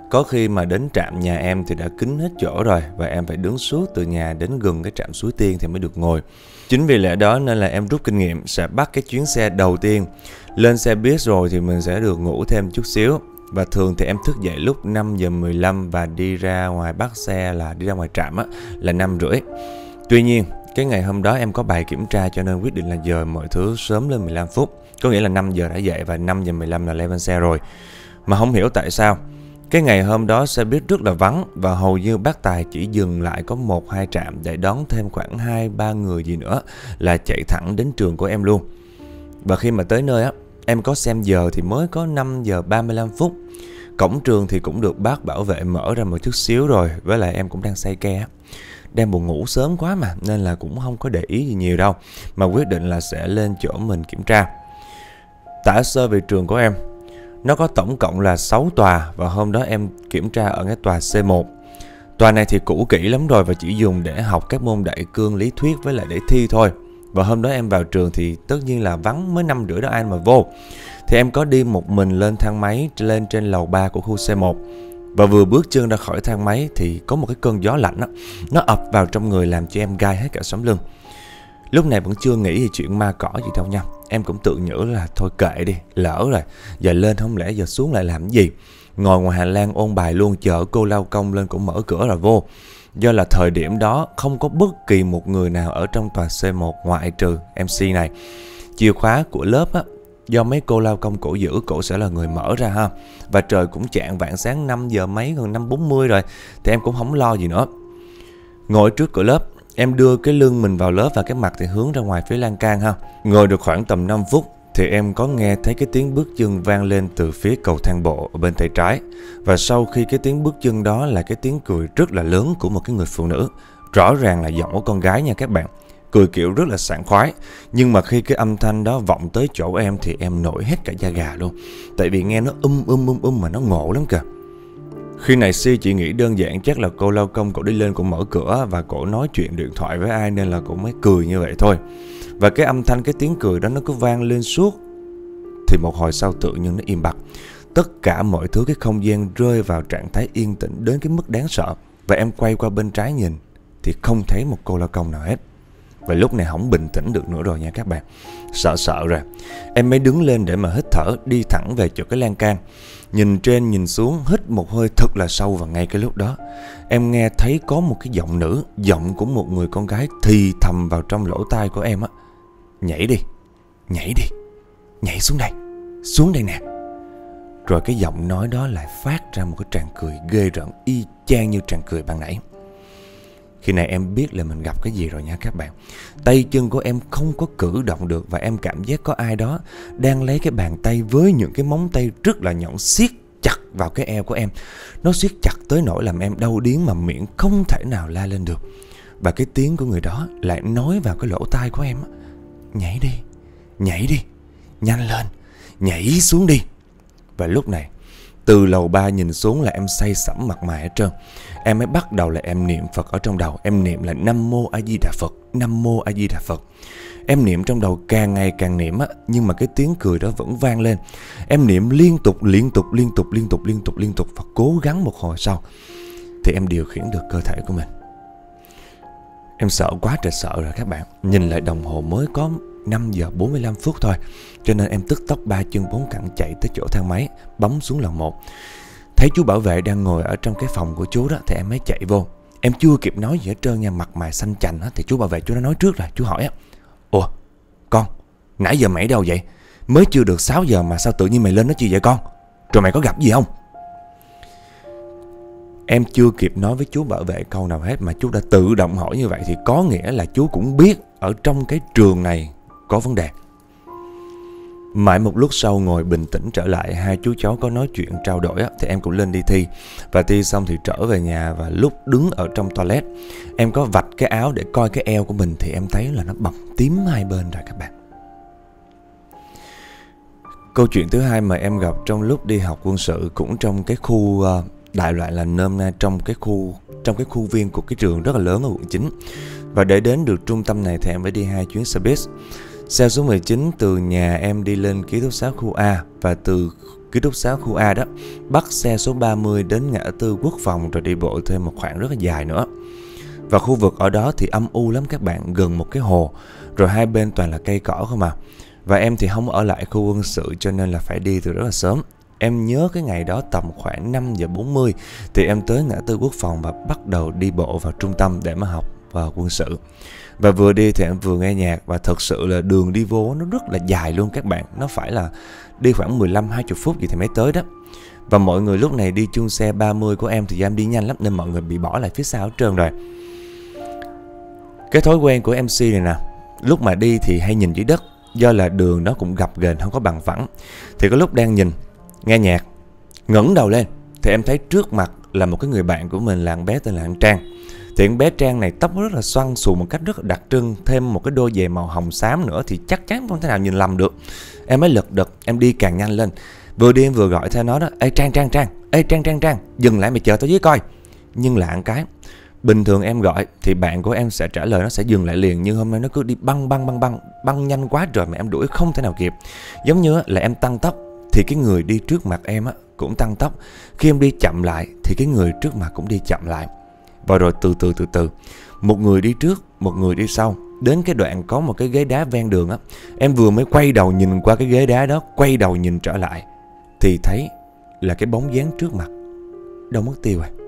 Có khi mà đến trạm nhà em thì đã kín hết chỗ rồi, và em phải đứng suốt từ nhà đến gần cái trạm Suối Tiên thì mới được ngồi. Chính vì lẽ đó nên là em rút kinh nghiệm sẽ bắt cái chuyến xe đầu tiên. Lên xe buýt rồi thì mình sẽ được ngủ thêm chút xíu. Và thường thì em thức dậy lúc 5:15 và đi ra ngoài bắt xe là đi ra ngoài trạm là 5:30. Tuy nhiên, cái ngày hôm đó em có bài kiểm tra cho nên quyết định là dời mọi thứ sớm lên 15 phút. Có nghĩa là 5 giờ đã dậy và 5:15 là lên xe rồi. Mà không hiểu tại sao, cái ngày hôm đó xe buýt rất là vắng và hầu như bác Tài chỉ dừng lại có 1-2 trạm để đón thêm khoảng 2-3 người gì nữa là chạy thẳng đến trường của em luôn. Và khi mà tới nơi em có xem giờ thì mới có 5:35. Cổng trường thì cũng được bác bảo vệ mở ra một chút xíu rồi, với lại em cũng đang say ke đang buồn ngủ sớm quá mà, nên là cũng không có để ý gì nhiều đâu, mà quyết định là sẽ lên chỗ mình kiểm tra. Tả sơ về trường của em, nó có tổng cộng là 6 tòa và hôm đó em kiểm tra ở cái tòa C1. Tòa này thì cũ kỹ lắm rồi và chỉ dùng để học các môn đại cương, lý thuyết với lại để thi thôi. Và hôm đó em vào trường thì tất nhiên là vắng, mới 5:30 đó ai mà vô. Thì em có đi một mình lên thang máy lên trên lầu 3 của khu C1. Và vừa bước chân ra khỏi thang máy thì có một cái cơn gió lạnh nó ập vào trong người làm cho em gai hết cả sống lưng. Lúc này vẫn chưa nghĩ gì chuyện ma cỏ gì đâu nha. Em cũng tự nhủ là thôi kệ đi, lỡ rồi, giờ lên không lẽ giờ xuống lại làm cái gì. Ngồi ngoài hành lang ôn bài luôn, chờ cô lao công lên cũng mở cửa rồi vô. Do là thời điểm đó không có bất kỳ một người nào ở trong tòa C1 ngoại trừ MC này. Chìa khóa của lớp do mấy cô lao công cổ giữ, cổ sẽ là người mở ra ha. Và trời cũng chạng vạng sáng 5 giờ mấy, gần 5:40 rồi, thì em cũng không lo gì nữa. Ngồi trước cửa lớp, em đưa cái lưng mình vào lớp và cái mặt thì hướng ra ngoài phía lan can ha. Ngồi được khoảng tầm 5 phút thì em có nghe thấy cái tiếng bước chân vang lên từ phía cầu thang bộ ở bên tay trái. Và sau khi cái tiếng bước chân đó là cái tiếng cười rất là lớn của một cái người phụ nữ. Rõ ràng là giọng của con gái nha các bạn. Cười kiểu rất là sảng khoái. Nhưng mà khi cái âm thanh đó vọng tới chỗ em thì em nổi hết cả da gà luôn. Tại vì nghe nó mà nó ngộ lắm kìa. Khi này Si chỉ nghĩ đơn giản chắc là cô lao công cổ đi lên cổ mở cửa và cổ nói chuyện điện thoại với ai nên là cổ mới cười như vậy thôi. Và cái âm thanh, cái tiếng cười đó nó cứ vang lên suốt. Thì một hồi sau tự nhiên nó im bặt. Tất cả mọi thứ cái không gian rơi vào trạng thái yên tĩnh đến cái mức đáng sợ. Và em quay qua bên trái nhìn thì không thấy một cô lao công nào hết. Và lúc này không bình tĩnh được nữa rồi nha các bạn. Sợ rồi. Em mới đứng lên để mà hít thở, đi thẳng về chỗ cái lan can. Nhìn trên nhìn xuống, hít một hơi thật là sâu. Và ngay cái lúc đó em nghe thấy có một cái giọng nữ, giọng của một người con gái thì thầm vào trong lỗ tai của em nhảy đi, nhảy xuống đây nè. Rồi cái giọng nói đó lại phát ra một cái tràng cười ghê rợn, y chang như tràng cười ban nãy. Khi này em biết là mình gặp cái gì rồi nha các bạn. Tay chân của em không có cử động được và em cảm giác có ai đó đang lấy cái bàn tay với những cái móng tay rất là nhọn siết chặt vào cái eo của em. Nó siết chặt tới nỗi làm em đau điếng mà miệng không thể nào la lên được. Và cái tiếng của người đó lại nói vào cái lỗ tai của em nhảy đi, nhanh lên, nhảy xuống đi. Và lúc này từ lầu 3 nhìn xuống là em say sẩm mặt mày hết trơn. Em mới bắt đầu là em niệm Phật ở trong đầu. Em niệm là Nam Mô A Di Đà Phật, Nam Mô A Di Đà Phật. Em niệm trong đầu càng ngày càng niệm nhưng mà cái tiếng cười đó vẫn vang lên. Em niệm liên tục và cố gắng một hồi sau thì em điều khiển được cơ thể của mình. Em sợ quá trời sợ rồi các bạn. Nhìn lại đồng hồ mới có 5:45 thôi. Cho nên em tức tốc 3 chân 4 cẳng chạy tới chỗ thang máy, bấm xuống lần 1. Thấy chú bảo vệ đang ngồi ở trong cái phòng của chú đó thì em mới chạy vô. Em chưa kịp nói gì hết trơn nha, mặt mày xanh chành thì chú bảo vệ chú đã nói trước rồi. Chú hỏi ủa con, nãy giờ mày đâu vậy? Mới chưa được 6 giờ mà sao tự nhiên mày lên nói chi vậy con? Rồi mày có gặp gì không? Em chưa kịp nói với chú bảo vệ câu nào hết mà chú đã tự động hỏi như vậy thì có nghĩa là chú cũng biết ở trong cái trường này có vấn đề. Mãi một lúc sau ngồi bình tĩnh trở lại, hai chú cháu có nói chuyện trao đổi thì em cũng lên đi thi. Và thi xong thì trở về nhà, và lúc đứng ở trong toilet em có vạch cái áo để coi cái eo của mình thì em thấy là nó bầm tím hai bên rồi các bạn. Câu chuyện thứ hai mà em gặp trong lúc đi học quân sự cũng trong cái khu đại loại là nôm na trong cái khu viên của cái trường rất là lớn ở quận 9. Và để đến được trung tâm này thì em phải đi 2 chuyến xe buýt. Xe số 19 từ nhà em đi lên ký túc xá khu A, và từ ký túc xá khu A đó, bắt xe số 30 đến ngã tư Quốc Phòng rồi đi bộ thêm một khoảng rất là dài nữa. Và khu vực ở đó thì âm u lắm các bạn, gần một cái hồ, rồi hai bên toàn là cây cỏ không à. Và em thì không ở lại khu quân sự cho nên là phải đi từ rất là sớm. Em nhớ cái ngày đó tầm khoảng 5:40 thì em tới ngã tư Quốc Phòng và bắt đầu đi bộ vào trung tâm để mà học vào quân sự. Và vừa đi thì em vừa nghe nhạc, và thật sự là đường đi vô nó rất là dài luôn các bạn. Nó phải là đi khoảng 15-20 phút gì thì mới tới đó. Và mọi người lúc này đi chung xe 30 của em thì em đi nhanh lắm nên mọi người bị bỏ lại phía sau hết trơn rồi. Cái thói quen của MC này nè, lúc mà đi thì hay nhìn dưới đất, do là đường nó cũng gập ghềnh không có bằng phẳng. Thì có lúc đang nhìn, nghe nhạc, ngẩng đầu lên thì em thấy trước mặt là một cái người bạn của mình, là con bé tên là con Trang. Thì con bé Trang này tóc rất là xoăn xù một cách rất là đặc trưng, thêm một cái đôi giày màu hồng xám nữa thì chắc chắn không thể nào nhìn lầm được. Em mới lật đật, em đi càng nhanh lên. Vừa đi em vừa gọi theo nó đó: ê Trang, ê Trang, dừng lại mày chờ tao với coi. Nhưng lạ một cái, bình thường em gọi thì bạn của em sẽ trả lời, nó sẽ dừng lại liền, nhưng hôm nay nó cứ đi băng nhanh quá trời mà em đuổi không thể nào kịp. Giống như là em tăng tốc thì cái người đi trước mặt em cũng tăng tốc, khi em đi chậm lại thì cái người trước mặt cũng đi chậm lại. Và rồi từ từ một người đi trước, một người đi sau, đến cái đoạn có một cái ghế đá ven đường em vừa mới quay đầu nhìn qua cái ghế đá đó, quay đầu nhìn trở lại thì thấy là cái bóng dáng trước mặt đâu mất tiêu rồi.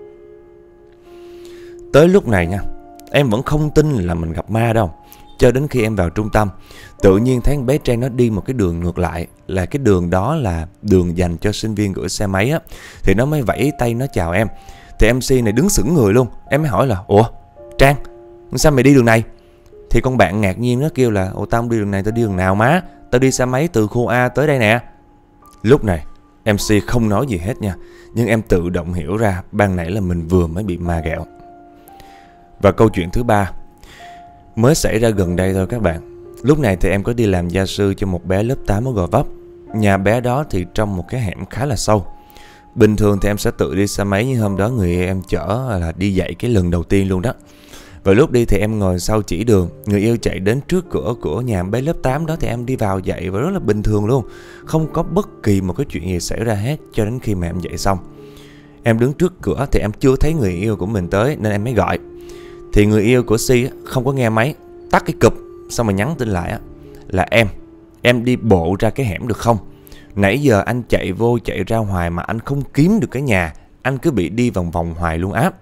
Tới lúc này nha, em vẫn không tin là mình gặp ma đâu, cho đến khi em vào trung tâm, tự nhiên thấy con bé Trang nó đi một cái đường ngược lại, là cái đường đó là đường dành cho sinh viên gửi xe máy thì nó mới vẫy tay nó chào em. Thì MC này đứng sững người luôn. Em mới hỏi là: ủa Trang, sao mày đi đường này? Thì con bạn ngạc nhiên nó kêu là: ủa tao không đi đường này, tao đi đường nào má? Tao đi xe máy từ khu A tới đây nè. Lúc này MC không nói gì hết nha, nhưng em tự động hiểu ra ban nãy là mình vừa mới bị ma ghẹo. Và câu chuyện thứ 3 mới xảy ra gần đây thôi các bạn. Lúc này thì em có đi làm gia sư cho một bé lớp 8 ở Gò Vấp. Nhà bé đó thì trong một cái hẻm khá là sâu. Bình thường thì em sẽ tự đi xe máy, nhưng hôm đó người yêu em chở là đi dạy cái lần đầu tiên luôn đó. Và lúc đi thì em ngồi sau chỉ đường, người yêu chạy đến trước cửa của nhà bé lớp 8 đó thì em đi vào dạy và rất là bình thường luôn. Không có bất kỳ một cái chuyện gì xảy ra hết cho đến khi mà em dạy xong. Em đứng trước cửa thì em chưa thấy người yêu của mình tới nên em mới gọi. Thì người yêu của Si không có nghe máy, tắt cái cụp, xong rồi nhắn tin lại là: em đi bộ ra cái hẻm được không? Nãy giờ anh chạy vô chạy ra hoài mà anh không kiếm được cái nhà, anh cứ bị đi vòng vòng hoài luôn áp.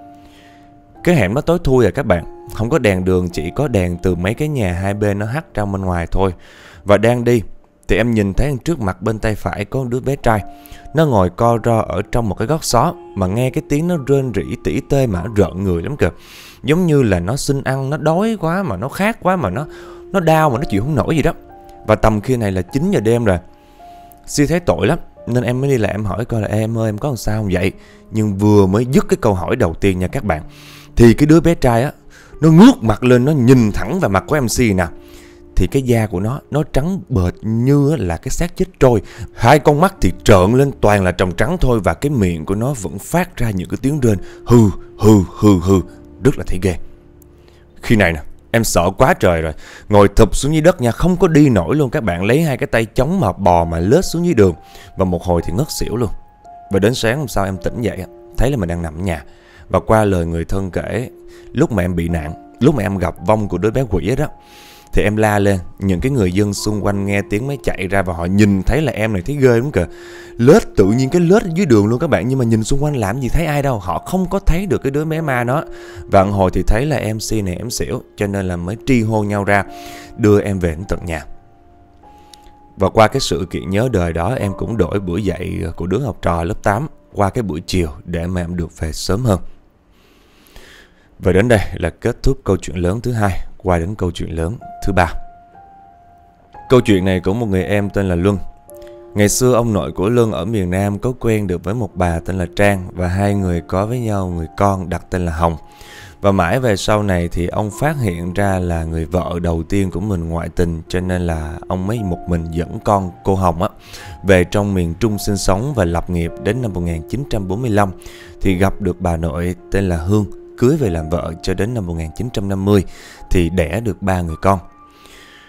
Cái hẻm nó tối thui các bạn, không có đèn đường, chỉ có đèn từ mấy cái nhà hai bên nó hắt ra bên ngoài thôi. Và đang đi thì em nhìn thấy trước mặt bên tay phải có đứa bé trai, nó ngồi co ro ở trong một cái góc xó, mà nghe cái tiếng nó rên rỉ tỉ tê mà rợn người lắm kìa. Giống như là nó xin ăn, nó đói quá mà nó khát quá mà nó đau mà nó chịu không nổi gì đó. Và tầm khi này là 9 giờ đêm rồi. Si thấy tội lắm nên em mới đi lại em hỏi coi là: em ơi em có làm sao không vậy? Nhưng vừa mới dứt cái câu hỏi đầu tiên nha các bạn, thì cái đứa bé trai nó ngước mặt lên, nó nhìn thẳng vào mặt của MC nè. Thì cái da của nó trắng bệch như là cái xác chết trôi. Hai con mắt thì trợn lên toàn là tròng trắng thôi. Và cái miệng của nó vẫn phát ra những cái tiếng rên hừ, rất là thấy ghê. Khi này nè, em sợ quá trời rồi, ngồi thụp xuống dưới đất nha, không có đi nổi luôn các bạn. Lấy hai cái tay chống mà bò mà lết xuống dưới đường. Và một hồi thì ngất xỉu luôn. Và đến sáng hôm sau em tỉnh dậy, thấy là mình đang nằm ở nhà. Và qua lời người thân kể, lúc mà em bị nạn, lúc mà em gặp vong của đứa bé quỷ đó, thì em la lên, những cái người dân xung quanh nghe tiếng mới chạy ra. Và họ nhìn thấy là em này thấy ghê lắm kìa. Lết, tự nhiên cái lết dưới đường luôn các bạn. Nhưng mà nhìn xung quanh làm gì thấy ai đâu. Họ không có thấy được cái đứa bé ma đó. Và một hồi thì thấy là MC này em xỉu, cho nên là mới tri hô nhau ra đưa em về đến tận nhà. Và qua cái sự kiện nhớ đời đó, em cũng đổi buổi dạy của đứa học trò lớp 8 qua cái buổi chiều để mà em được về sớm hơn. Và đến đây là kết thúc câu chuyện lớn thứ 2, qua đến câu chuyện lớn thứ 3. Câu chuyện này của một người em tên là Luân. Ngày xưa ông nội của Luân ở miền Nam có quen được với một bà tên là Trang, và hai người có với nhau người con đặt tên là Hồng. Và mãi về sau này thì ông phát hiện ra là người vợ đầu tiên của mình ngoại tình, cho nên là ông mới một mình dẫn con cô Hồng về trong miền Trung sinh sống và lập nghiệp. Đến năm 1945 thì gặp được bà nội tên là Hương, cưới về làm vợ cho đến năm 1950 thì đẻ được 3 người con.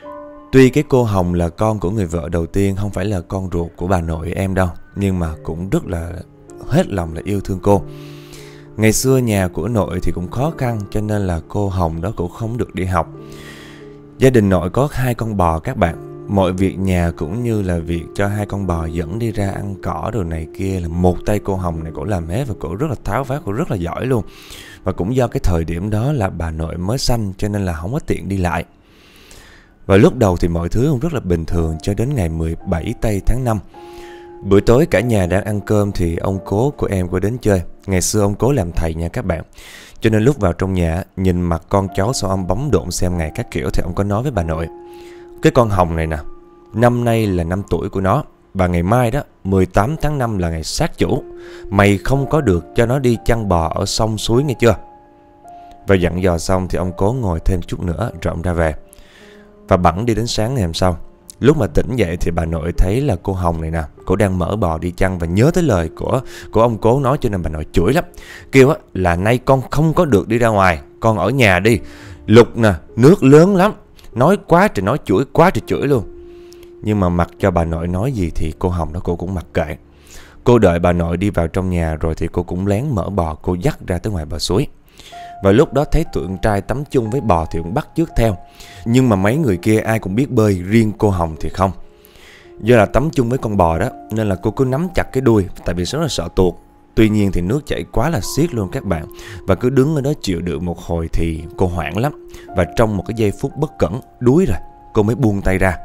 Tuy cái cô Hồng là con của người vợ đầu tiên, không phải là con ruột của bà nội em đâu, nhưng mà cũng rất là hết lòng là yêu thương cô. Ngày xưa nhà của nội thì cũng khó khăn, cho nên là cô Hồng đó cũng không được đi học. Gia đình nội có 2 con bò các bạn. Mọi việc nhà cũng như là việc cho 2 con bò dẫn đi ra ăn cỏ đồ này kia là một tay cô Hồng này cổ làm hết, và cổ rất là tháo vát, cổ rất là giỏi luôn. Và cũng do cái thời điểm đó là bà nội mới sanh, cho nên là không có tiện đi lại. Và lúc đầu thì mọi thứ cũng rất là bình thường cho đến ngày 17 tây tháng 5. Buổi tối cả nhà đang ăn cơm thì ông cố của em có đến chơi. Ngày xưa ông cố làm thầy nha các bạn. Cho nên lúc vào trong nhà, nhìn mặt con cháu sau ông bấm độn xem ngày các kiểu, thì ông có nói với bà nội: cái con Hồng này nè, năm nay là 5 tuổi của nó, và ngày mai đó 18 tháng 5 là ngày sát chủ. Mày không có được cho nó đi chăn bò ở sông suối nghe chưa. Và dặn dò xong thì ông cố ngồi thêm chút nữa rồi ông ra về. Và bẵng đi đến sáng ngày hôm sau. Lúc mà tỉnh dậy thì bà nội thấy là cô Hồng này nè, cô đang mở bò đi chăn, và nhớ tới lời của ông cố nói, cho nên bà nội chửi lắm. Kêu là nay con không có được đi ra ngoài, con ở nhà đi. Lục nè, nước lớn lắm. Nói quá trời nói, chửi quá trời chửi luôn. Nhưng mà mặc cho bà nội nói gì thì cô Hồng đó cô cũng mặc kệ. Cô đợi bà nội đi vào trong nhà rồi thì cô cũng lén mở bò, cô dắt ra tới ngoài bờ suối. Và lúc đó thấy tụi con trai tắm chung với bò thì cũng bắt chước theo. Nhưng mà mấy người kia ai cũng biết bơi, riêng cô Hồng thì không. Do là tắm chung với con bò đó, nên là cô cứ nắm chặt cái đuôi, tại vì rất là sợ tuột. Tuy nhiên thì nước chảy quá là xiết luôn các bạn. Và cứ đứng ở đó chịu đựng một hồi thì cô hoảng lắm. Và trong một cái giây phút bất cẩn, đuối rồi, cô mới buông tay ra.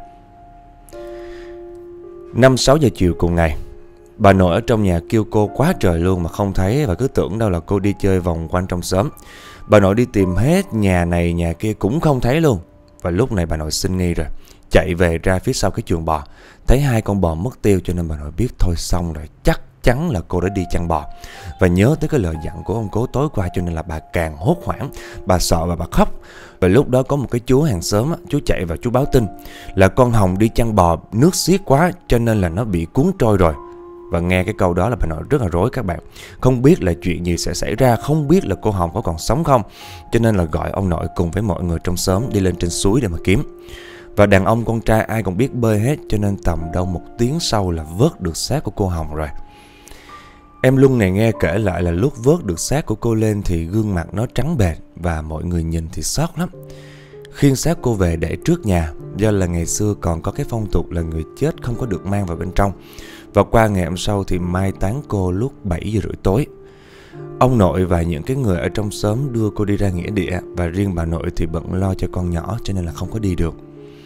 5-6 giờ chiều cùng ngày, bà nội ở trong nhà kêu cô quá trời luôn mà không thấy, và cứ tưởng đâu là cô đi chơi vòng quanh trong xóm. Bà nội đi tìm hết nhà này nhà kia cũng không thấy luôn. Và lúc này bà nội sinh nghi rồi, chạy về ra phía sau cái chuồng bò, thấy 2 con bò mất tiêu, cho nên bà nội biết thôi xong rồi, chắc chắn là cô đã đi chăn bò. Và nhớ tới cái lời dặn của ông cố tối qua, cho nên là bà càng hốt hoảng, bà sợ và bà khóc. Và lúc đó có một cái chú hàng xóm á, chú chạy vào chú báo tin là con Hồng đi chăn bò, nước xiết quá cho nên là nó bị cuốn trôi rồi. Và nghe cái câu đó là bà nội rất là rối các bạn. Không biết là chuyện gì sẽ xảy ra, không biết là cô Hồng có còn sống không. Cho nên là gọi ông nội cùng với mọi người trong xóm đi lên trên suối để mà kiếm. Và đàn ông con trai ai cũng biết bơi hết, cho nên tầm đâu 1 tiếng sau là vớt được xác của cô Hồng rồi. Em Luân này nghe kể lại là lúc vớt được xác của cô lên thì gương mặt nó trắng bệch, và mọi người nhìn thì sót lắm. Khiêng xác cô về để trước nhà, do là ngày xưa còn có cái phong tục là người chết không có được mang vào bên trong. Và qua ngày hôm sau thì mai táng cô lúc 7 giờ rưỡi tối. Ông nội và những cái người ở trong xóm đưa cô đi ra nghĩa địa, và riêng bà nội thì bận lo cho con nhỏ cho nên là không có đi được.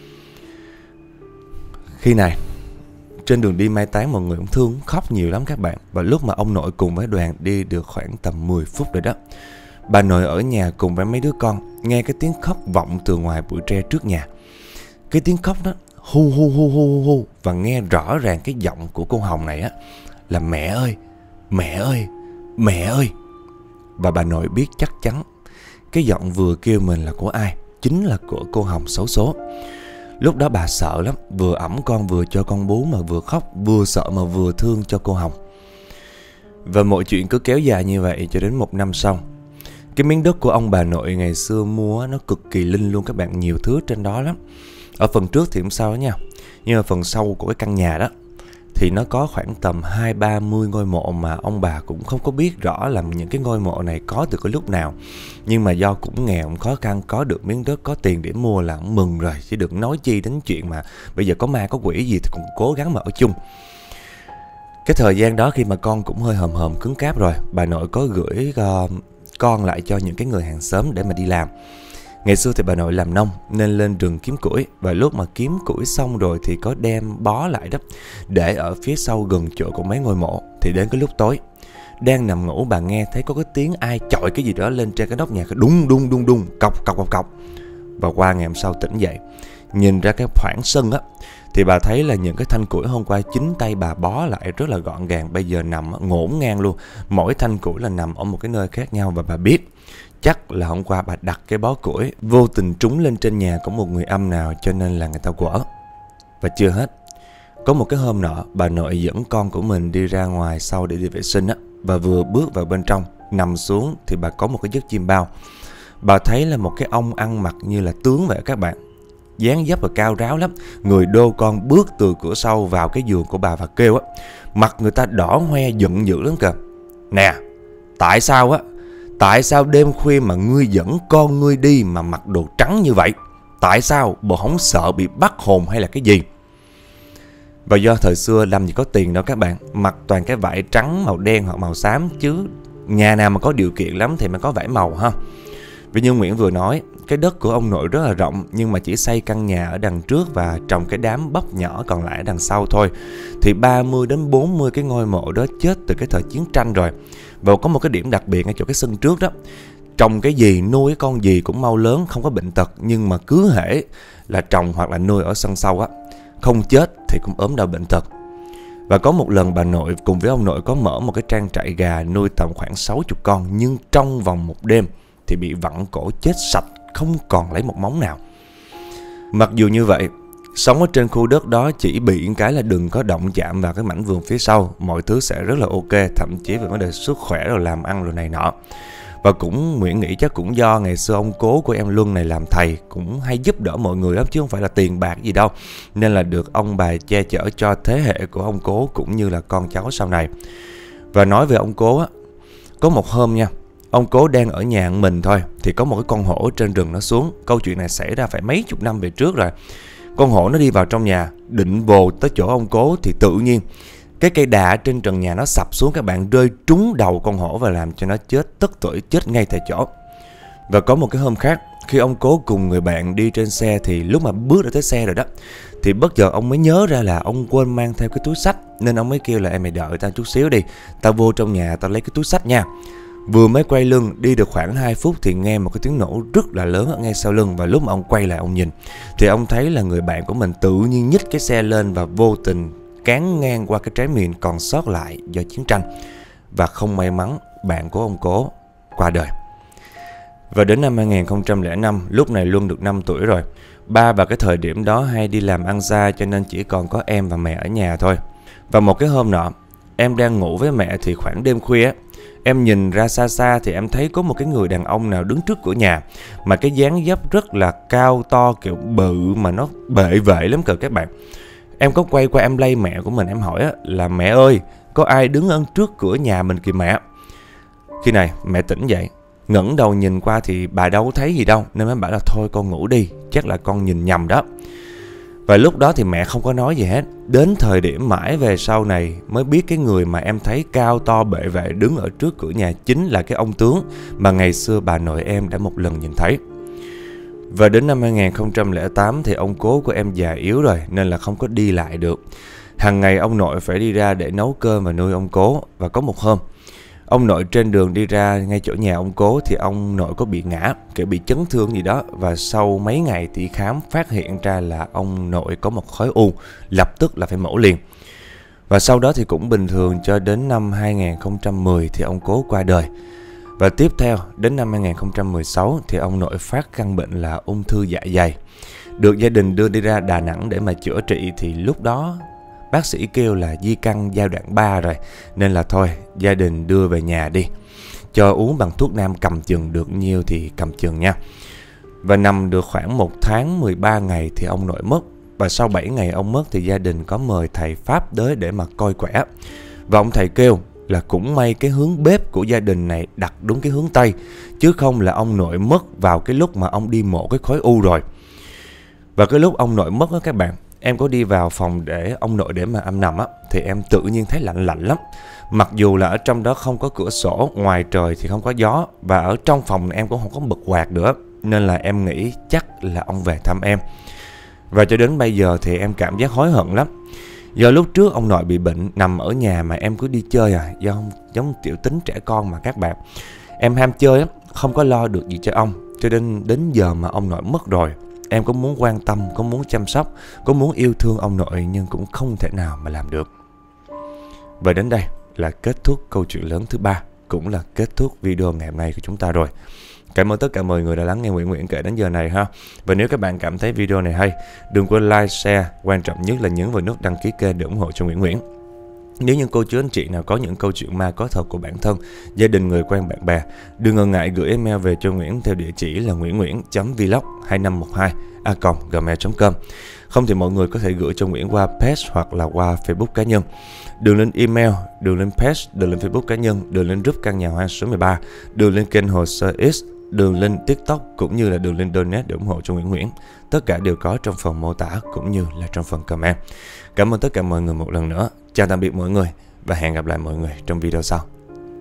Khi này, trên đường đi mai táng mọi người cũng thương, khóc nhiều lắm các bạn. Và lúc mà ông nội cùng với đoàn đi được khoảng tầm 10 phút rồi đó, bà nội ở nhà cùng với mấy đứa con nghe cái tiếng khóc vọng từ ngoài bụi tre trước nhà. Cái tiếng khóc đó hu hu hu hu hu, và nghe rõ ràng cái giọng của cô Hồng này á là mẹ ơi, mẹ ơi, mẹ ơi. Và bà nội biết chắc chắn cái giọng vừa kêu mình là của ai, chính là của cô Hồng xấu số. Lúc đó bà sợ lắm, vừa ẵm con vừa cho con bú mà vừa khóc, vừa sợ mà vừa thương cho cô Hồng. Và mọi chuyện cứ kéo dài như vậy cho đến 1 năm sau. Cái miếng đất của ông bà nội ngày xưa mua nó cực kỳ linh luôn các bạn, nhiều thứ trên đó lắm. Ở phần trước thì không sao đó nha, nhưng mà phần sau của cái căn nhà đó thì nó có khoảng tầm 20-30 ngôi mộ mà ông bà cũng không có biết rõ là những cái ngôi mộ này có từ cái lúc nào. Nhưng mà do cũng nghèo, cũng khó khăn, có được miếng đất, có tiền để mua là cũng mừng rồi, chứ đừng nói chi đến chuyện mà bây giờ có ma có quỷ gì thì cũng cố gắng mà ở chung. Cái thời gian đó khi mà con cũng hơi hòm hòm cứng cáp rồi, bà nội có gửi con lại cho những cái người hàng xóm để mà đi làm. Ngày xưa thì bà nội làm nông nên lên rừng kiếm củi, và lúc mà kiếm củi xong rồi thì có đem bó lại đó để ở phía sau gần chỗ của mấy ngôi mộ. Thì đến cái lúc tối, đang nằm ngủ, bà nghe thấy có cái tiếng ai chọi cái gì đó lên trên cái nóc nhà, đung đung đung đung, cọc cọc cọc cọc. Và qua ngày hôm sau tỉnh dậy, nhìn ra cái khoảng sân á, thì bà thấy là những cái thanh củi hôm qua chính tay bà bó lại rất là gọn gàng, bây giờ nằm ngổn ngang luôn. Mỗi thanh củi là nằm ở một cái nơi khác nhau, và bà biết chắc là hôm qua bà đặt cái bó củi vô tình trúng lên trên nhà của một người âm nào, cho nên là người ta quở. Và chưa hết, có một cái hôm nọ, bà nội dẫn con của mình đi ra ngoài sau để đi vệ sinh á, và vừa bước vào bên trong, nằm xuống thì bà có một cái giấc chim bao. Bà thấy là một cái ông ăn mặc như là tướng vậy các bạn. dáng dấp và cao ráo lắm. Người đô con bước từ cửa sau vào cái giường của bà và kêu á, mặt người ta đỏ hoe giận dữ lắm kìa. Nè, tại sao đêm khuya mà ngươi dẫn con ngươi đi mà mặc đồ trắng như vậy? Tại sao? Bộ không sợ bị bắt hồn hay là cái gì? Và do thời xưa làm gì có tiền đâu các bạn, mặc toàn cái vải trắng, màu đen hoặc màu xám, chứ nhà nào mà có điều kiện lắm thì mới có vải màu ha. Vì như Nguyễn vừa nói, cái đất của ông nội rất là rộng, nhưng mà chỉ xây căn nhà ở đằng trước và trồng cái đám bắp nhỏ còn lại ở đằng sau thôi. Thì 30 đến 40 cái ngôi mộ đó chết từ cái thời chiến tranh rồi. Và có một cái điểm đặc biệt ở chỗ cái sân trước đó, trồng cái gì, nuôi cái con gì cũng mau lớn, không có bệnh tật. Nhưng mà cứ hễ là trồng hoặc là nuôi ở sân sau á, không chết thì cũng ốm đau bệnh tật. Và có một lần bà nội cùng với ông nội có mở một cái trang trại gà nuôi tầm khoảng 60 con, nhưng trong vòng một đêm thì bị vặn cổ chết sạch, không còn lấy một móng nào. Mặc dù như vậy, sống ở trên khu đất đó chỉ bị cái là đừng có động chạm vào cái mảnh vườn phía sau, mọi thứ sẽ rất là ok, thậm chí về vấn đề sức khỏe rồi làm ăn rồi này nọ. Và cũng Nguyễn nghĩ chắc cũng do ngày xưa ông cố của em Luân này làm thầy cũng hay giúp đỡ mọi người lắm, chứ không phải là tiền bạc gì đâu, nên là được ông bà che chở cho thế hệ của ông cố cũng như là con cháu sau này. Và nói về ông cố á, có một hôm nha, ông cố đang ở nhà mình thôi thì có một cái con hổ trên rừng nó xuống. Câu chuyện này xảy ra phải mấy chục năm về trước rồi. Con hổ nó đi vào trong nhà định vồ tới chỗ ông cố thì tự nhiên cái cây đà trên trần nhà nó sập xuống các bạn, rơi trúng đầu con hổ và làm cho nó chết tức tưởi, chết ngay tại chỗ. Và có một cái hôm khác, khi ông cố cùng người bạn đi trên xe thì lúc mà bước ra tới xe rồi đó, thì bất chợt ông mới nhớ ra là ông quên mang theo cái túi xách, nên ông mới kêu là em mày đợi tao chút xíu đi, tao vô trong nhà tao lấy cái túi xách nha. Vừa mới quay lưng đi được khoảng 2 phút thì nghe một cái tiếng nổ rất là lớn ở ngay sau lưng. Và lúc mà ông quay lại ông nhìn thì ông thấy là người bạn của mình tự nhiên nhích cái xe lên và vô tình cán ngang qua cái trái mìn còn sót lại do chiến tranh. Và không may mắn, bạn của ông cố qua đời. Và đến năm 2005, lúc này Luân được 5 tuổi rồi. Ba vào cái thời điểm đó hay đi làm ăn xa cho nên chỉ còn có em và mẹ ở nhà thôi. Và một cái hôm nọ, em đang ngủ với mẹ thì khoảng đêm khuya em nhìn ra xa xa thì em thấy có một cái người đàn ông nào đứng trước cửa nhà, mà cái dáng dấp rất là cao to, kiểu bự mà nó bệ vệ lắm kìa các bạn. Em có quay qua em lay mẹ của mình, em hỏi là mẹ ơi, có ai đứng ở trước cửa nhà mình kìa mẹ. Khi này mẹ tỉnh dậy, ngẩng đầu nhìn qua thì bà đâu có thấy gì đâu, nên mới bảo là thôi con ngủ đi, chắc là con nhìn nhầm đó. Và lúc đó thì mẹ không có nói gì hết. Đến thời điểm mãi về sau này mới biết cái người mà em thấy cao to bệ vệ đứng ở trước cửa nhà chính là cái ông tướng mà ngày xưa bà nội em đã một lần nhìn thấy. Và đến năm 2008 thì ông cố của em già yếu rồi nên là không có đi lại được. Hàng ngày ông nội phải đi ra để nấu cơm và nuôi ông cố. Và có một hôm, ông nội trên đường đi ra ngay chỗ nhà ông cố thì ông nội có bị ngã, kiểu bị chấn thương gì đó. Và sau mấy ngày thì khám phát hiện ra là ông nội có một khối u, lập tức là phải mổ liền. Và sau đó thì cũng bình thường cho đến năm 2010 thì ông cố qua đời. Và tiếp theo đến năm 2016 thì ông nội phát căn bệnh là ung thư dạ dày. Được gia đình đưa đi ra Đà Nẵng để mà chữa trị thì lúc đó bác sĩ kêu là di căn giai đoạn 3 rồi, nên là thôi gia đình đưa về nhà đi, cho uống bằng thuốc nam cầm chừng, được nhiêu thì cầm chừng nha. Và nằm được khoảng 1 tháng 13 ngày thì ông nội mất. Và sau 7 ngày ông mất thì gia đình có mời thầy Pháp tới để mà coi quẻ. Và ông thầy kêu là cũng may cái hướng bếp của gia đình này đặt đúng cái hướng Tây, chứ không là ông nội mất vào cái lúc mà ông đi mổ cái khối u rồi. Và cái lúc ông nội mất đó các bạn, em có đi vào phòng để ông nội để mà em nằm á, thì em tự nhiên thấy lạnh lạnh lắm. Mặc dù là ở trong đó không có cửa sổ, ngoài trời thì không có gió, và ở trong phòng em cũng không có bật quạt nữa, nên là em nghĩ chắc là ông về thăm em. Và cho đến bây giờ thì em cảm giác hối hận lắm. Do lúc trước ông nội bị bệnh nằm ở nhà mà em cứ đi chơi do không, giống tiểu tính trẻ con mà các bạn. Em ham chơi lắm, không có lo được gì cho ông. Cho nên đến giờ mà ông nội mất rồi, em có muốn quan tâm, có muốn chăm sóc, có muốn yêu thương ông nội, nhưng cũng không thể nào mà làm được. Và đến đây là kết thúc câu chuyện lớn thứ 3, cũng là kết thúc video ngày hôm nay của chúng ta rồi. Cảm ơn tất cả mọi người đã lắng nghe Nguyễn kể đến giờ này ha. Và nếu các bạn cảm thấy video này hay, đừng quên like, share, quan trọng nhất là nhấn vào nút đăng ký kênh để ủng hộ cho Nguyễn. Nếu như cô chú anh chị nào có những câu chuyện ma có thật của bản thân, gia đình, người quen, bạn bè, đừng ngần ngại gửi email về cho Nguyễn theo địa chỉ là nguyennguyển.vlog2512@gmail.com. Không thì mọi người có thể gửi cho Nguyễn qua page hoặc là qua Facebook cá nhân. Đường link email, đường link page, đường link Facebook cá nhân, đường link group căn nhà hoang số 13, đường link kênh Hồ Sơ X, đường link TikTok cũng như là đường link donate để ủng hộ cho Nguyễn. Tất cả đều có trong phần mô tả cũng như là trong phần comment. Cảm ơn tất cả mọi người một lần nữa. Chào tạm biệt mọi người và hẹn gặp lại mọi người trong video sau.